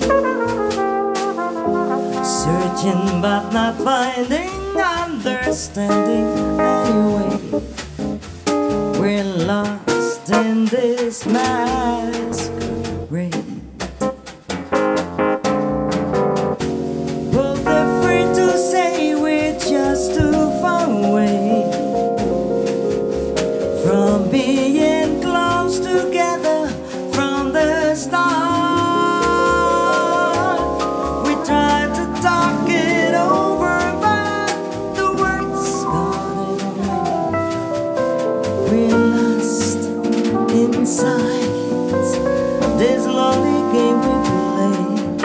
searching but not finding understanding anyway. We're lost in this masquerade. Both afraid to say we're just too far away from being close together from the start. We tried to talk it over, but the words got in the way. We're lost inside this lonely game we play.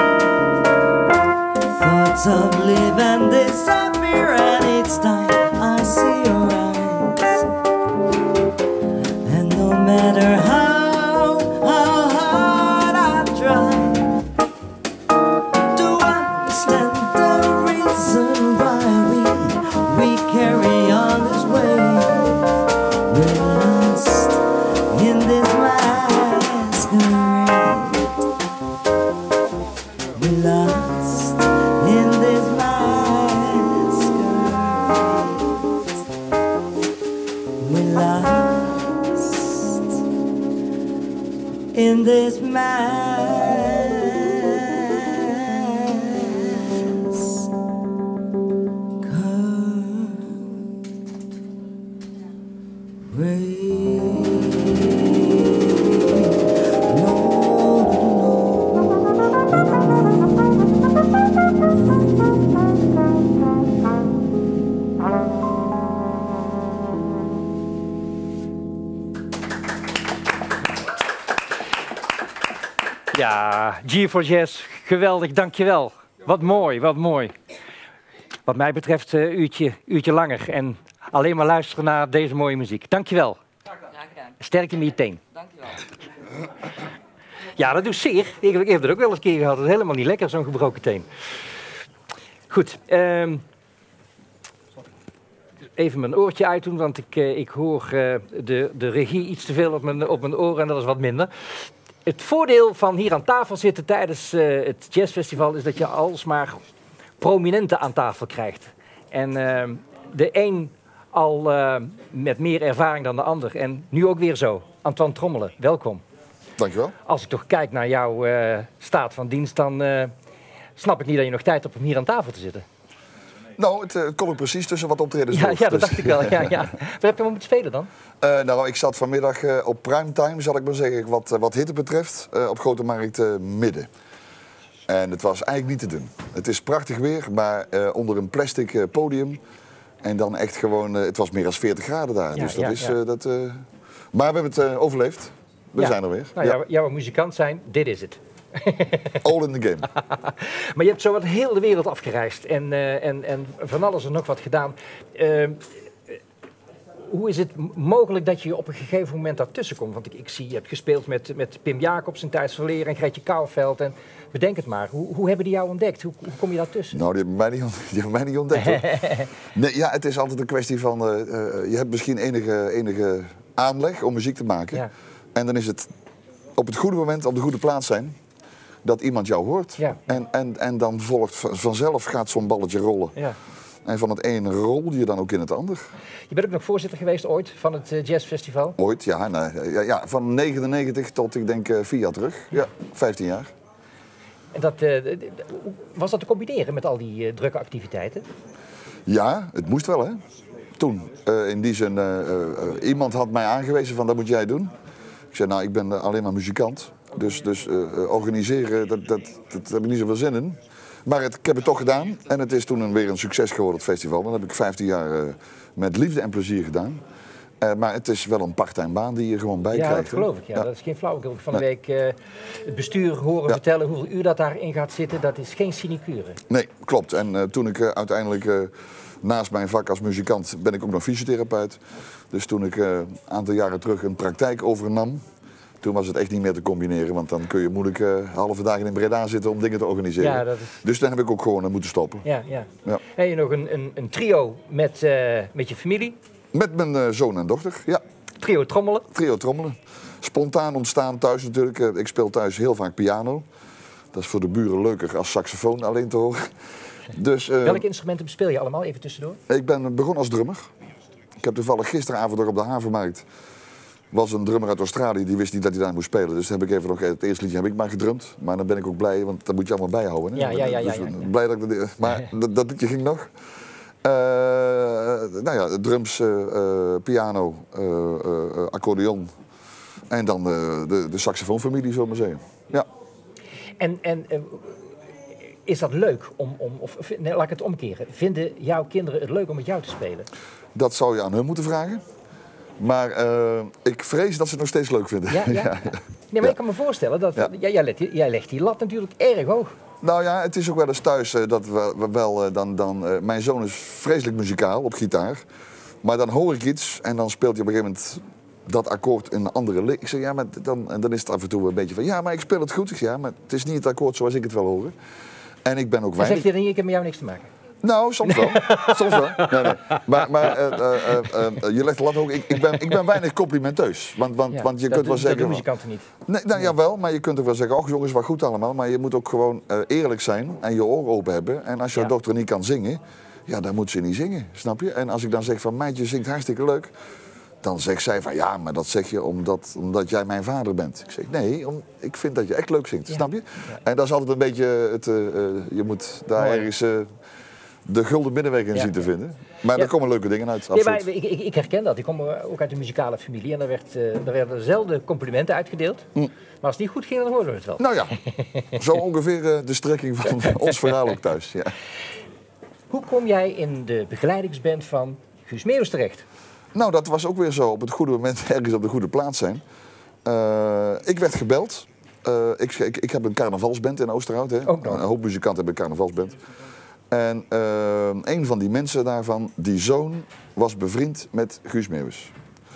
Thoughts of live and disappear, and each time I see your eyes, and no matter how, how hard I try to understand the reason why we, we carry on this way, we're lost in this masquerade. We're lost in this masquerade. We're lost in this Ja, G four Jazz, geweldig, dankjewel. Wat mooi, wat mooi. Wat mij betreft een uh, uurtje, uurtje langer en alleen maar luisteren naar deze mooie muziek. Dankjewel. Graag gedaan. Sterkte met je teen. Dankjewel. Ja, dat doet zeer. Ik, ik heb het ook wel eens een keer gehad. Dat is helemaal niet lekker, zo'n gebroken teen. Goed. Um, even mijn oortje uitdoen, want ik, uh, ik hoor uh, de, de regie iets te veel op mijn, op mijn oren en dat is wat minder. Het voordeel van hier aan tafel zitten tijdens uh, het jazzfestival is dat je alsmaar prominenten aan tafel krijgt. En uh, de een al uh, met meer ervaring dan de ander. En nu ook weer zo. Antoine Trommelen, welkom. Dankjewel. Als ik toch kijk naar jouw uh, staat van dienst, dan, uh, snap ik niet dat je nog tijd hebt om hier aan tafel te zitten. Nou, het, het kon ook precies tussen wat optredens Ja, door, ja dat dus. dacht ik wel. Ja, ja. Waar heb je hem moeten spelen dan? Uh, nou, ik zat vanmiddag uh, op primetime, zal ik maar zeggen, wat, uh, wat hitte betreft, uh, op Grote Markt uh, Midden. En het was eigenlijk niet te doen. Het is prachtig weer, maar uh, onder een plastic uh, podium. En dan echt gewoon, uh, het was meer dan veertig graden daar. Ja, dus dat ja, is, ja. Uh, dat, uh... Maar we hebben het uh, overleefd. We ja. zijn er weer. Nou, ja. Jij jij wou muzikant zijn, dit is het. All in the game. Maar je hebt zo wat heel de wereld afgereisd en, uh, en, en van alles en nog wat gedaan. Uh, hoe is het mogelijk dat je op een gegeven moment daartussen komt? Want ik, ik zie, je hebt gespeeld met, met Pim Jacobs in Thijs Verleer en Gretje Kouwveld. En bedenk het maar, hoe, hoe hebben die jou ontdekt? Hoe, hoe kom je daartussen? Nou, die hebben mij niet, ont- die hebben mij niet ontdekt. Hoor. Nee, ja, het is altijd een kwestie van, uh, uh, je hebt misschien enige, enige aanleg om muziek te maken. Ja. En dan is het op het goede moment, op de goede plaats zijn, dat iemand jou hoort. Ja. En, en, en dan volgt vanzelf, gaat zo'n balletje rollen. Ja. En van het ene rol je dan ook in het ander. Je bent ook nog voorzitter geweest ooit van het uh, jazzfestival? Ooit, ja, nee, ja, ja. Van negenennegentig tot ik denk uh, vier jaar terug. Ja, vijftien jaar. En dat, uh, was dat te combineren met al die uh, drukke activiteiten? Ja, het moest wel, hè. Toen, uh, in die zin, uh, uh, iemand had mij aangewezen van dat moet jij doen. Ik zei, nou, ik ben alleen maar muzikant. Dus, dus uh, organiseren, dat, dat, dat heb ik niet zoveel zin in. Maar het, ik heb het toch gedaan. En het is toen een, weer een succes geworden, het festival. Dat heb ik vijftien jaar uh, met liefde en plezier gedaan. Uh, maar het is wel een part-time baan die je gewoon bij ja, krijgt. Ja, dat geloof ik. Ja. Ja. Dat is geen flauwekul. Ik van de nee. week uh, het bestuur horen ja. vertellen hoeveel uur dat daarin gaat zitten. Dat is geen sinecure. Nee, klopt. En uh, toen ik uh, uiteindelijk... Uh, naast mijn vak als muzikant ben ik ook nog fysiotherapeut. Dus toen ik een uh, aantal jaren terug een praktijk overnam... Toen was het echt niet meer te combineren, want dan kun je moeilijk uh, halve dagen in Breda zitten om dingen te organiseren. Ja, dat is... Dus dan heb ik ook gewoon uh, moeten stoppen. Ja, ja. Ja. Heb je nog een, een, een trio met, uh, met je familie? Met mijn uh, zoon en dochter, ja. Trio trommelen? Trio trommelen. Spontaan ontstaan thuis natuurlijk. Uh, ik speel thuis heel vaak piano. Dat is voor de buren leuker als saxofoon alleen te horen. Dus, uh, Welke instrumenten bespeel je allemaal, even tussendoor? Ik ben begonnen als drummer. Ik heb toevallig gisteravond nog op de Havenmarkt... was een drummer uit Australië, die wist niet dat hij daar moest spelen. Dus heb ik even nog, het eerste liedje heb ik maar gedrumd. Maar dan ben ik ook blij, want dat moet je allemaal bijhouden. Hè? Ja, ja, ja, dus ja, ja, ja. Blij dat ik dat, maar dat, dat liedje ging nog. Uh, nou ja, drums, uh, uh, piano, uh, uh, accordeon. En dan uh, de, de saxofoonfamilie, zullen we maar zeggen. Ja. En, en uh, is dat leuk om, om of nee, laat ik het omkeren. Vinden jouw kinderen het leuk om met jou te spelen? Dat zou je aan hun moeten vragen. Maar uh, ik vrees dat ze het nog steeds leuk vinden. Ja, ja. ja. Nee, maar ja. Ik kan me voorstellen dat ja. jij, jij, legt, jij legt die lat natuurlijk erg hoog. Nou ja, het is ook wel eens thuis uh, dat we, we wel uh, dan, dan uh, mijn zoon is vreselijk muzikaal op gitaar. Maar dan hoor ik iets en dan speelt hij op een gegeven moment dat akkoord in een andere lick. Ik zeg ja, maar dan, en dan is het af en toe een beetje van ja, maar ik speel het goed. Ik zeg ja, maar het is niet het akkoord zoals ik het wil horen. En ik ben ook weinig. Dan zeg je dan, ik heb met jou niks te maken. Nou, soms wel. soms wel. Nee, nee. Maar, maar uh, uh, uh, uh, je legt de lat ook. Ik, ik, ben, ik ben weinig complimenteus. Want, want, ja, want je dat, kunt wel dat zeggen. Dat doen muzikanten niet. Nee, nou, ja, wel, maar je kunt ook wel zeggen: och jongens, wat goed allemaal. Maar je moet ook gewoon uh, eerlijk zijn en je oor open hebben. En als je ja. dochter niet kan zingen, ja, dan moet ze niet zingen. Snap je? En als ik dan zeg: van meidje zingt hartstikke leuk. Dan zegt zij van ja, maar dat zeg je omdat, omdat jij mijn vader bent. Ik zeg nee, om, ik vind dat je echt leuk zingt. Ja. Snap je? Ja. En dat is altijd een beetje het. Uh, uh, je moet daar Mooi. ergens. Uh, de gulden middenweg in ja. zien te vinden. Maar ja. er komen leuke dingen uit, nee, maar ik, ik, ik herken dat. Ik kom ook uit een muzikale familie en er, werd, uh, er werden zelden complimenten uitgedeeld. Mm. Maar als het niet goed ging, dan hoorden we het wel. Nou ja, zo ongeveer uh, de strekking van ons verhaal ook thuis. Ja. Hoe kom jij in de begeleidingsband van Guus Meeuwis terecht? Nou, dat was ook weer zo. Op het goede moment ergens op de goede plaats zijn. Uh, ik werd gebeld. Uh, ik, ik, ik heb een carnavalsband in Oosterhout. Hè. Ook nog. Een hoop muzikanten hebben een carnavalsband. En uh, een van die mensen daarvan, die zoon, was bevriend met Guus Meeuwis.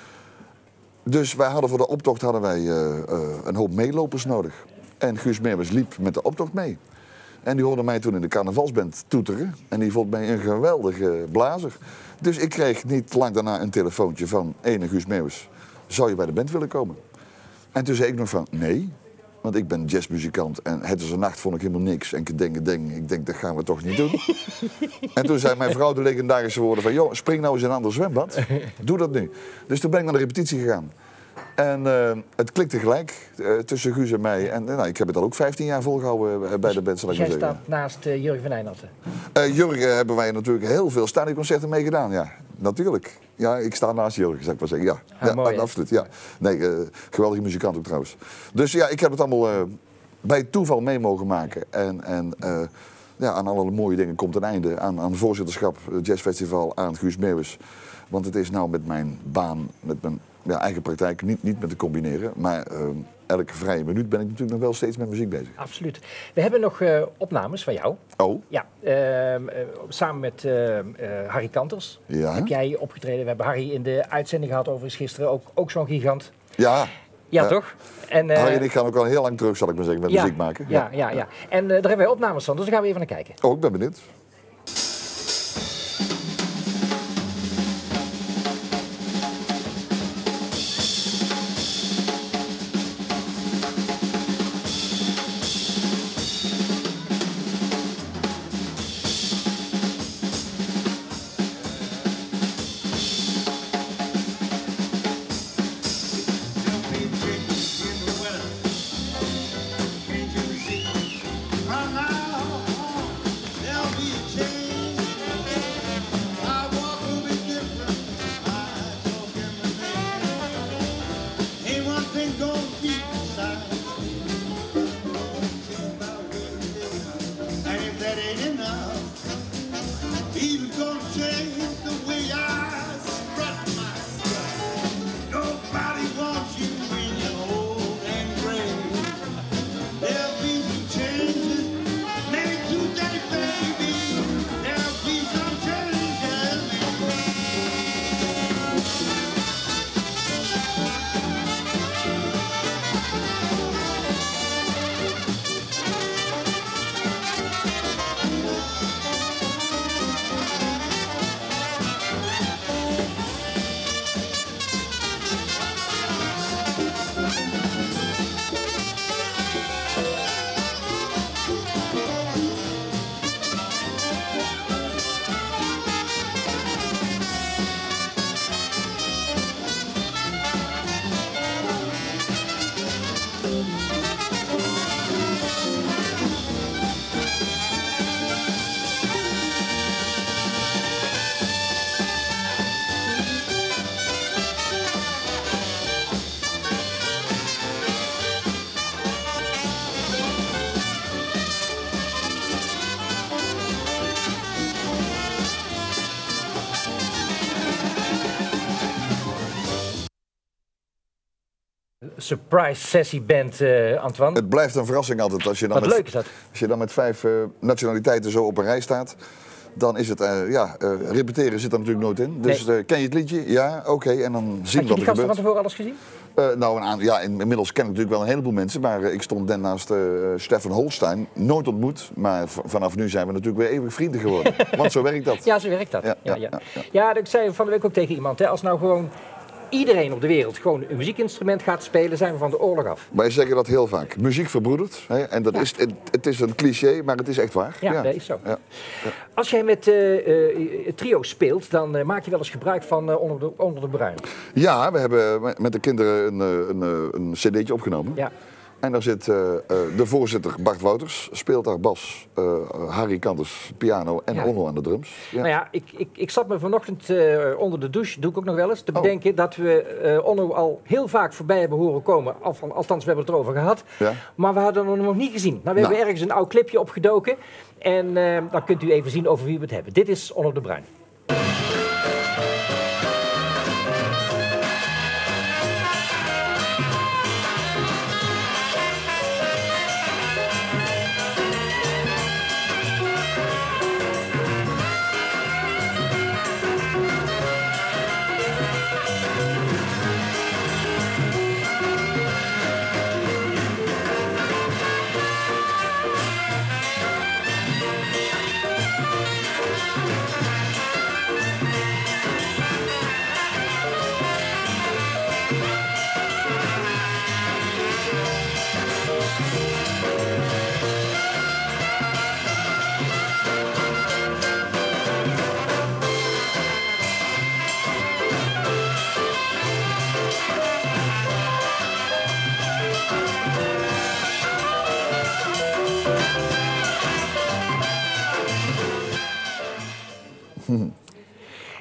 Dus wij hadden voor de optocht hadden wij, uh, uh, een hoop meelopers nodig. En Guus Meeuwis liep met de optocht mee. En die hoorde mij toen in de carnavalsband toeteren. En die vond mij een geweldige blazer. Dus ik kreeg niet lang daarna een telefoontje van ene Guus Meeuwis. Zou je bij de band willen komen? En toen zei ik nog van nee. Want ik ben jazzmuzikant en Het is een nacht vond ik helemaal niks. En ik denk, denk, ik denk, dat gaan we toch niet doen. En toen zei mijn vrouw de legendarische woorden van... joh, spring nou eens in een ander zwembad. Doe dat nu. Dus toen ben ik naar de repetitie gegaan. En uh, het klikte gelijk uh, tussen Guus en mij. En uh, nou, ik heb het al ook vijftien jaar volgehouden uh, bij de band, zal ik Jij maar zeggen. staat naast uh, Jurgen van Eijnatten. Uh, Jurgen hebben wij natuurlijk heel veel stadionconcerten mee gedaan, ja. Natuurlijk. Ja, ik sta naast Jurgen, zou ik maar zeggen. Ja, ah, ja mooi, absoluut. Ja. Nee, uh, geweldige muzikant ook trouwens. Dus ja, ik heb het allemaal uh, bij toeval mee mogen maken. En, en uh, ja, aan alle mooie dingen komt een einde. Aan, aan voorzitterschap, het Jazzfestival, aan Guus Meeuwis. Want het is nou met mijn baan, met mijn ja, eigen praktijk, niet, niet met te combineren. Maar uh, elke vrije minuut ben ik natuurlijk nog wel steeds met muziek bezig. Absoluut. We hebben nog uh, opnames van jou. Oh? Ja, uh, uh, samen met uh, uh, Harry Kanters ja? heb jij opgetreden. We hebben Harry in de uitzending gehad overigens gisteren, ook, ook zo'n gigant. Ja. Ja, uh, toch? En, uh, Harry en ik gaan ook al heel lang terug, zal ik maar zeggen, met ja, muziek maken. Ja, ja, ja. ja. En uh, daar hebben wij opnames van, dus daar gaan we even naar kijken. Oh, ik ben benieuwd. Surprise sessie band, uh, Antoine. Het blijft een verrassing altijd. Als je dan Wat met, leuk is dat. Als je dan met vijf uh, nationaliteiten zo op een rij staat, dan is het, uh, ja, uh, repeteren zit er natuurlijk nooit in. Dus nee. uh, ken je het liedje? Ja, oké. Okay. En dan zien wat er gebeurt. Had je die gasten van tevoren alles gezien? Uh, nou, een ja, inmiddels ken ik natuurlijk wel een heleboel mensen, maar uh, ik stond dan naast uh, Stefan Holstein, nooit ontmoet, maar vanaf nu zijn we natuurlijk weer eeuwig vrienden geworden. Want zo werkt dat. Ja, zo werkt dat. Ja, ja, ja. ja, ja. ja ik zei van de week ook tegen iemand, hè, als nou gewoon iedereen op de wereld gewoon een muziekinstrument gaat spelen, zijn we van de oorlog af. Wij zeggen dat heel vaak. Muziek verbroedert. Hè? En dat ja. is, het, het is een cliché, maar het is echt waar. Ja, ja. dat is zo. Ja. Ja. Als jij met uh, uh, trio speelt, dan uh, maak je wel eens gebruik van uh, onder, de, onder de bruin. Ja, we hebben met de kinderen een, een, een cd'tje opgenomen. Ja. En daar zit uh, uh, de voorzitter Bart Wouters, speelt daar bas, uh, Harry Kanters piano en ja. Onno aan de drums. Ja. Nou ja, ik, ik, ik zat me vanochtend uh, onder de douche, doe ik ook nog wel eens, te bedenken oh. dat we uh, Onno al heel vaak voorbij hebben horen komen. Al, althans, we hebben het erover gehad. Ja. Maar we hadden hem nog niet gezien. Nou, we nou. hebben ergens een oud clipje opgedoken. En uh, dan kunt u even zien over wie we het hebben. Dit is Onno de Bruin.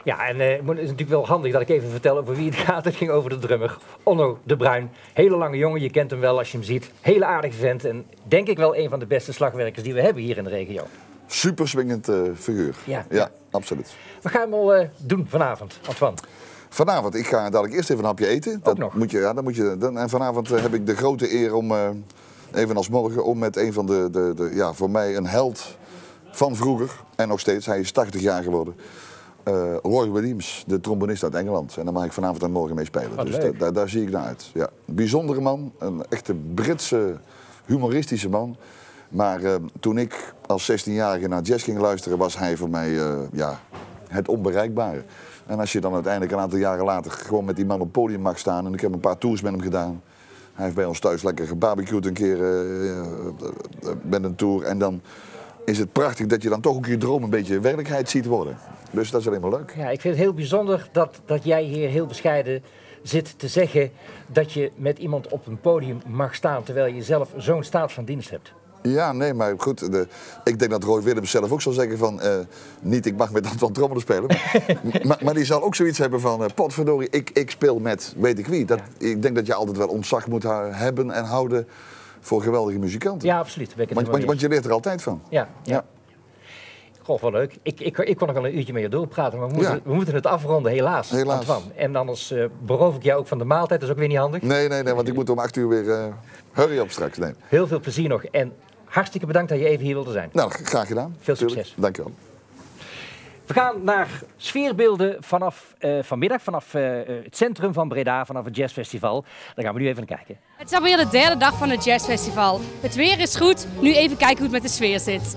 Ja, en uh, het is natuurlijk wel handig dat ik even vertel over wie het gaat. Het ging over de drummer, Onno de Bruin. Hele lange jongen, je kent hem wel als je hem ziet. Hele aardige vent en denk ik wel een van de beste slagwerkers die we hebben hier in de regio. Super swingend uh, figuur. Ja. ja, absoluut. We gaan hem al uh, doen vanavond, Antoine. Vanavond, ik ga dadelijk eerst even een hapje eten. Ook dat nog. Moet je, ja, dat moet je, dan, en vanavond uh, heb ik de grote eer om, uh, evenals morgen, om met een van de, de, de, ja, voor mij een held van vroeger, en nog steeds, hij is tachtig jaar geworden. Uh, Roy Williams, de trombonist uit Engeland. En daar mag ik vanavond en morgen mee spelen. Wat dus leuk. da, da, daar zie ik naar uit. Ja. Een bijzondere man, een echte Britse, humoristische man. Maar uh, toen ik als zestienjarige naar jazz ging luisteren, was hij voor mij uh, ja, het onbereikbare. En als je dan uiteindelijk een aantal jaren later gewoon met die man op het podium mag staan. En ik heb een paar tours met hem gedaan. Hij heeft bij ons thuis lekker gebarbecued een keer uh, uh, met een tour. En dan is het prachtig dat je dan toch ook je droom een beetje werkelijkheid ziet worden. Dus dat is alleen maar leuk. Ja, ik vind het heel bijzonder dat, dat jij hier heel bescheiden zit te zeggen dat je met iemand op een podium mag staan terwijl je zelf zo'n staat van dienst hebt. Ja, nee, maar goed, de, ik denk dat Roy Williams zelf ook zal zeggen van, uh, niet ik mag met Antoine trommelen spelen, maar, maar, maar die zal ook zoiets hebben van, uh, potverdorie, ik, ik speel met weet ik wie. Dat, ja. Ik denk dat je altijd wel ontzag moet hebben en houden voor geweldige muzikanten. Ja, absoluut. Ben ik het want, want, want je leert er altijd van. Ja, ja. ja. Goh, wel leuk. Ik, ik, ik kon nog wel een uurtje met je doorpraten, maar we moeten, ja. we moeten het afronden, helaas, helaas. Antoine. En anders uh, beroof ik jou ook van de maaltijd, dat is ook weer niet handig. Nee, nee, nee, want ik moet om acht uur weer, uh, hurry op straks. Nee. Heel veel plezier nog en hartstikke bedankt dat je even hier wilde zijn. Nou, graag gedaan. Veel succes. Dank je wel. We gaan naar sfeerbeelden vanaf uh, vanmiddag, vanaf uh, het centrum van Breda, vanaf het jazzfestival. Daar gaan we nu even naar kijken. Het is alweer de derde dag van het jazzfestival. Het weer is goed, nu even kijken hoe het met de sfeer zit.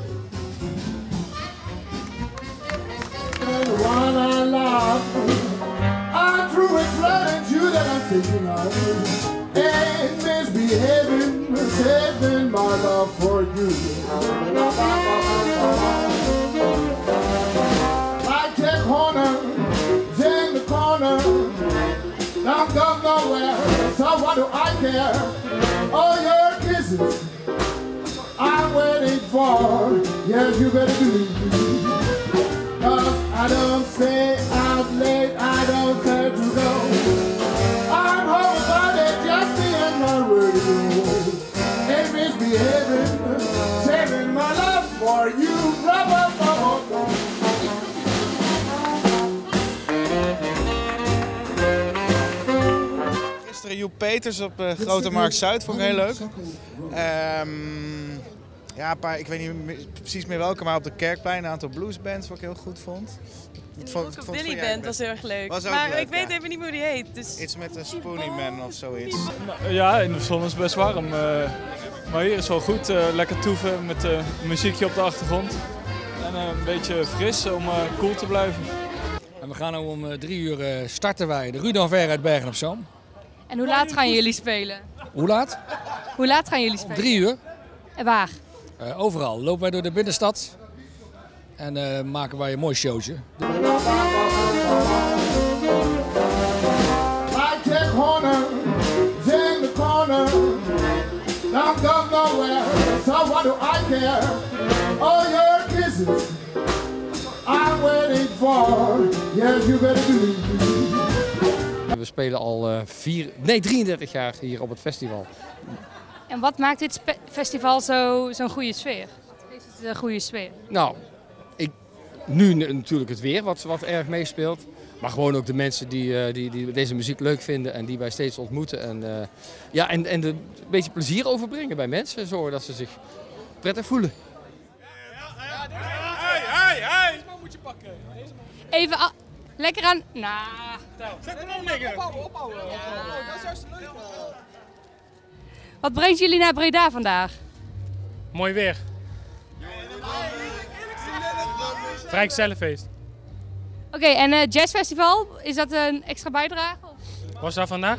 Don't go nowhere, so what do I care? All your kisses I'm waiting for. Yes, you better do. Cause I don't stay out late, I don't care to go. I'm home about it, just being my radio. Ain't misbehaving, saving my love for you. Blah, blah, blah, blah. Joep Peters op uh, Grote Markt Zuid, vond ik heel leuk. Um, ja, een paar, ik weet niet precies meer welke, maar op de Kerkplein een aantal bluesbands wat ik heel goed vond. De Rockabilly Billy Band was heel erg leuk, was maar leuk, ik weet ja. even niet meer hoe die heet. Dus... Iets met een Spoonie Man of zoiets. Ja, in de zon is het best warm, uh, maar hier is wel goed. Uh, lekker toeven met uh, muziekje op de achtergrond. En uh, een beetje fris om uh, cool te blijven. En we gaan nu om uh, drie uur uh, starten wij de Rue d'Anvers uit Bergen op Zoom. En hoe laat gaan jullie spelen? Hoe laat? Hoe laat gaan jullie spelen? Om drie uur. En waar? Uh, overal. Lopen wij door de binnenstad en uh, maken wij een mooi showtje. We spelen al uh, vier, nee, drieëndertig jaar hier op het festival. En wat maakt dit festival zo'n zo goede sfeer? Wat geeft het een goede sfeer? Nou, ik, nu natuurlijk het weer wat, wat erg meespeelt. Maar gewoon ook de mensen die, uh, die, die deze muziek leuk vinden en die wij steeds ontmoeten. En, uh, ja, en, en de, een beetje plezier overbrengen bij mensen, zorgen dat ze zich prettig voelen. Hey, hey, hey! Deze man moet je pakken. Even a- lekker aan... Nou... Zet hem om, nigger! Ophouden, ophouden. Dat is juist leuk. Wat brengt jullie naar Breda vandaag? Mooi weer. Vrijgezellenfeest. Oké, okay, en het uh, jazzfestival, is dat een extra bijdrage? Of? Was dat vandaag?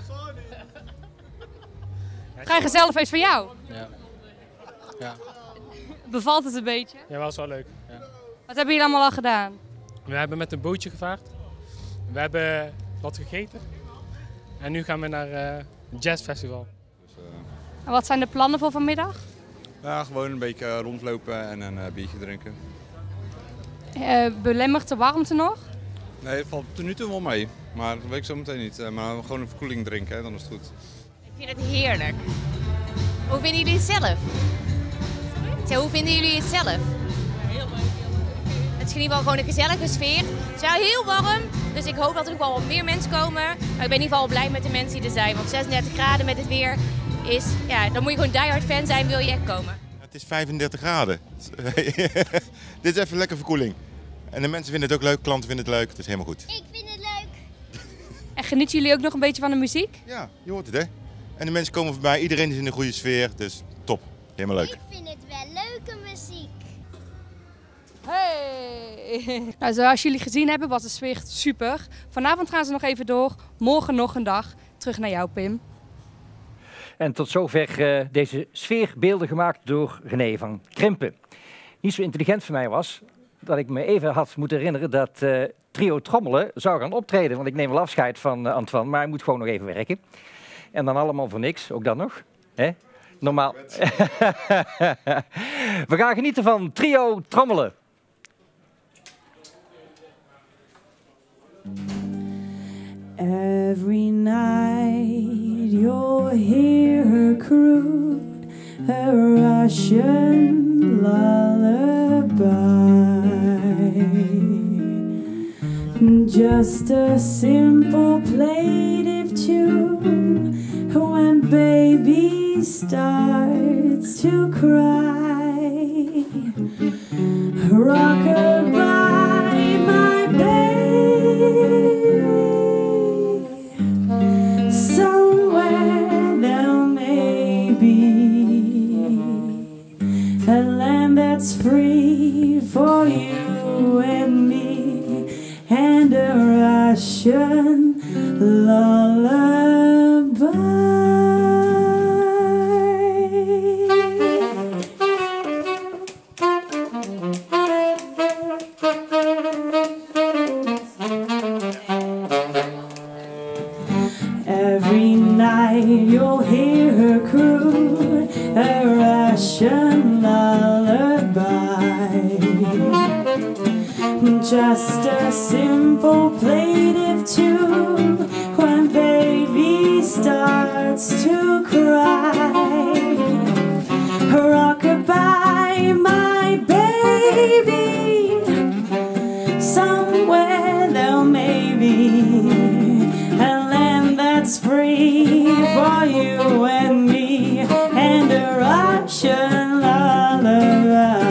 Vrijgezellenfeest van jou? Ja. Ja. Bevalt het een beetje? Ja, was wel leuk. Ja. Wat hebben jullie allemaal al gedaan? We hebben met een bootje gevraagd. We hebben wat gegeten. En nu gaan we naar uh, het jazzfestival. En wat zijn de plannen voor vanmiddag? Ja, gewoon een beetje rondlopen en een uh, biertje drinken. Uh, belemmert de warmte nog? Nee, het valt tot nu toe wel mee. Maar dat weet ik zo meteen niet. Uh, maar gewoon een verkoeling drinken, hè, dan is het goed. Ik vind het heerlijk. Hoe vinden jullie het zelf? Zo, hoe vinden jullie het zelf? Heel leuk, heel leuk. Het is in ieder geval gewoon een gezellige sfeer. Het is wel heel warm, dus ik hoop dat er nog wel wat meer mensen komen. Maar ik ben in ieder geval blij met de mensen die er zijn. Want zesendertig graden met het weer is, ja, dan moet je gewoon diehard fan zijn, wil je echt komen. Het is vijfendertig graden. Dit is even lekker verkoeling. En de mensen vinden het ook leuk, klanten vinden het leuk. Het is helemaal goed. Ik vind het leuk. En genieten jullie ook nog een beetje van de muziek? Ja, je hoort het hè. En de mensen komen voorbij, iedereen is in een goede sfeer. Dus top, helemaal leuk. Ik vind het wel leuke muziek. Hey! Nou, zoals jullie gezien hebben was de sfeer super. Vanavond gaan ze nog even door. Morgen nog een dag. Terug naar jou, Pim. En tot zover uh, deze sfeerbeelden gemaakt door René van Krimpen. Niet zo intelligent voor mij was dat ik me even had moeten herinneren dat uh, Trio Trommelen zou gaan optreden. Want ik neem wel afscheid van uh, Antoine, maar hij moet gewoon nog even werken. En dan allemaal voor niks, ook dan nog. Hè? Normaal. We gaan genieten van Trio Trommelen. Every night you'll hear her croon a Russian lullaby, just a simple plaintive tune when baby starts to cry. Rock-a-bye, my baby. Somewhere there may be a land that's free for you and me, and a Russian lullaby. Every night you'll hear her croon a Russian lullaby, just a simple plaintive tune when baby starts to cry. Rock-a-bye, my baby, somewhere there may be a land that's free for you and me, and a Russian lullaby.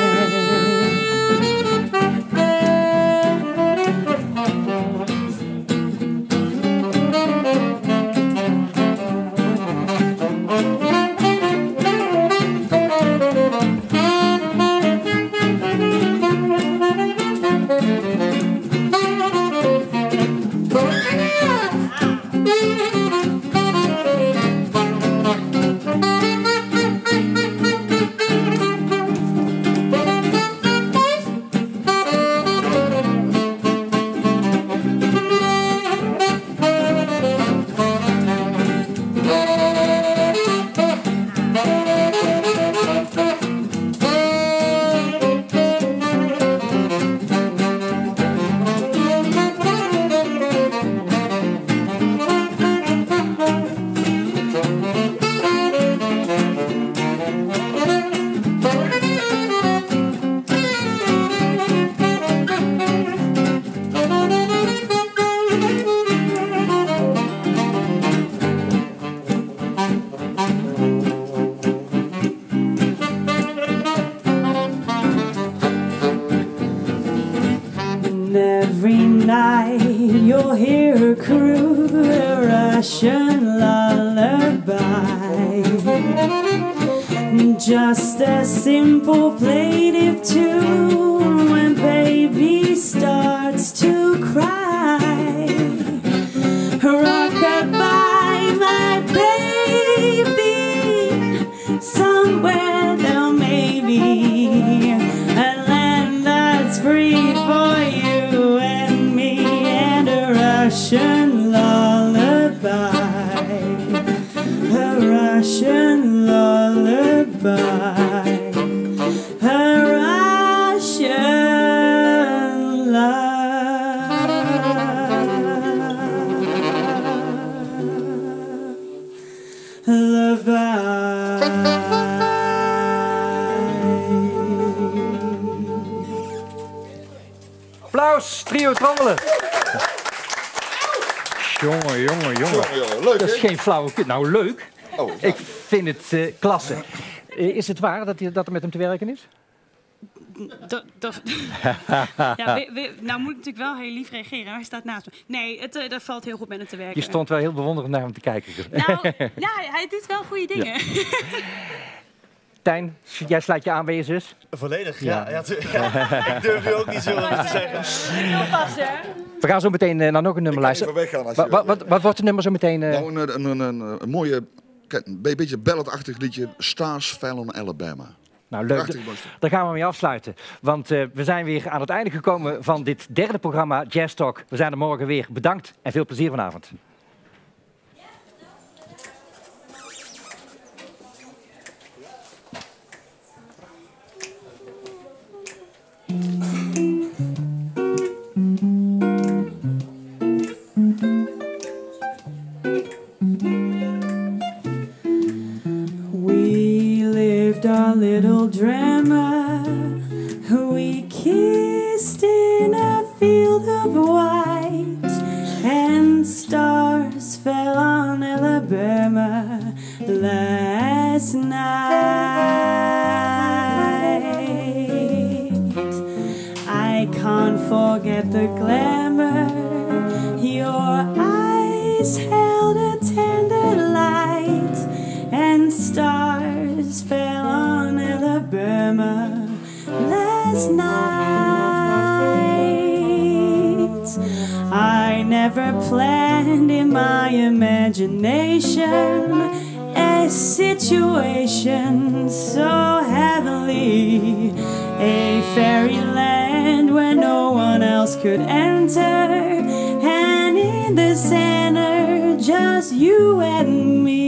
Every night you'll hear her croon a Russian lullaby, just a simple plaintive tune when baby starts to cry. Rock-a-bye, my baby, somewhere there may be a land that's free for you and me, and a Russian lullaby, a Russian lullaby, a Russian lullaby. Applaus, trio trommelen. Jongen, jongen, jongen. Leuk, dat is hè? geen flauwekul. Nou, leuk. Oh, ja. Ik vind het uh, klasse. Uh, is het waar dat, hij, dat er met hem te werken is? Dat, dat... ja, we, we, nou moet ik natuurlijk wel heel lief reageren. Hij staat naast me. Nee, het, uh, dat valt heel goed met hem te werken. Je stond wel heel bewonderend naar hem te kijken. Nou, ja, hij doet wel goede dingen. Ja. Tijn, jij sluit je aan bij je zus? Volledig, ja. ja. ja ik durf je ook niet zo te zeggen. We gaan zo meteen uh, naar nog een nummer luisteren. Wat, wat, wat, wat wordt het nummer zo meteen? Uh... Nou, een, een, een, een, een mooie, een beetje balladachtig liedje. Stars Fell on Alabama. Nou, leuk. Daar gaan we mee afsluiten. Want uh, we zijn weer aan het einde gekomen van dit derde programma Jazz Talk. We zijn er morgen weer. Bedankt en veel plezier vanavond. We lived our little drama. We kissed in a field of white, and stars fell on Alabama last night. I can't forget the glamour. Your eyes held a tender light, and stars fell on Alabama last night. I never planned in my imagination a situation so heavenly, a fairyland where no one else could enter, and in the center just you and me.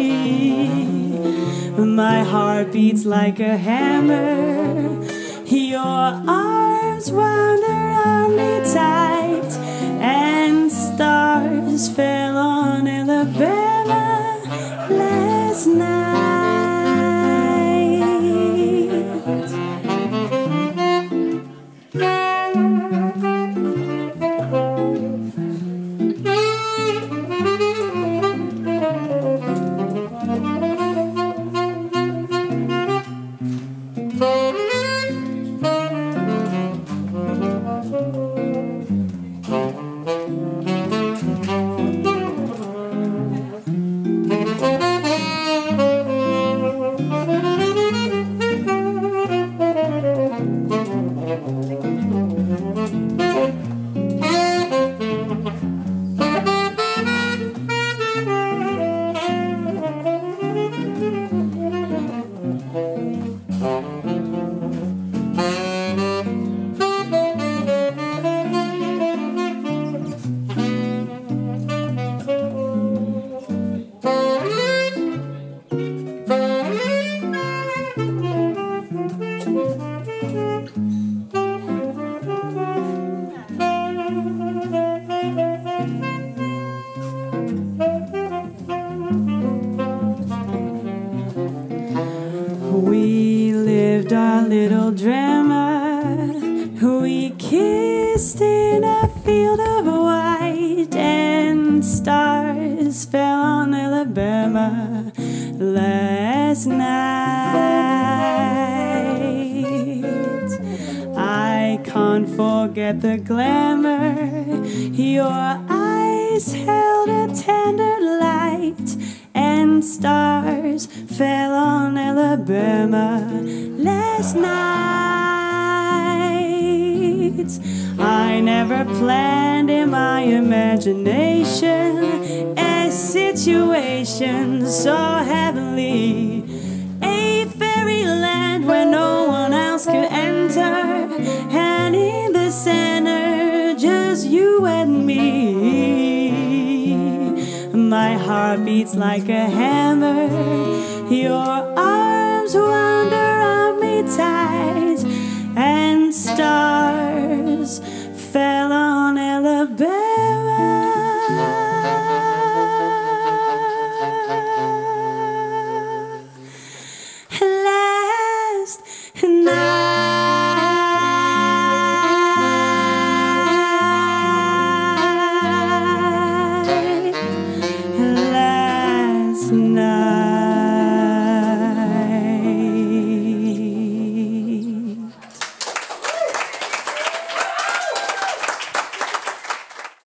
My heart beats like a hammer. Your arms wound around me tight, and stars fell on Alabama last night. We lived our little drama. We kissed in a field of white, and stars fell on Alabama last night. I can't forget the glamour. Your eyes held a tender light, and stars fell on Alabama last night. I never planned in my imagination a situation so heavenly, a fairyland where no one else could enter, and in the center just you and me. My heart beats like a hammer. Your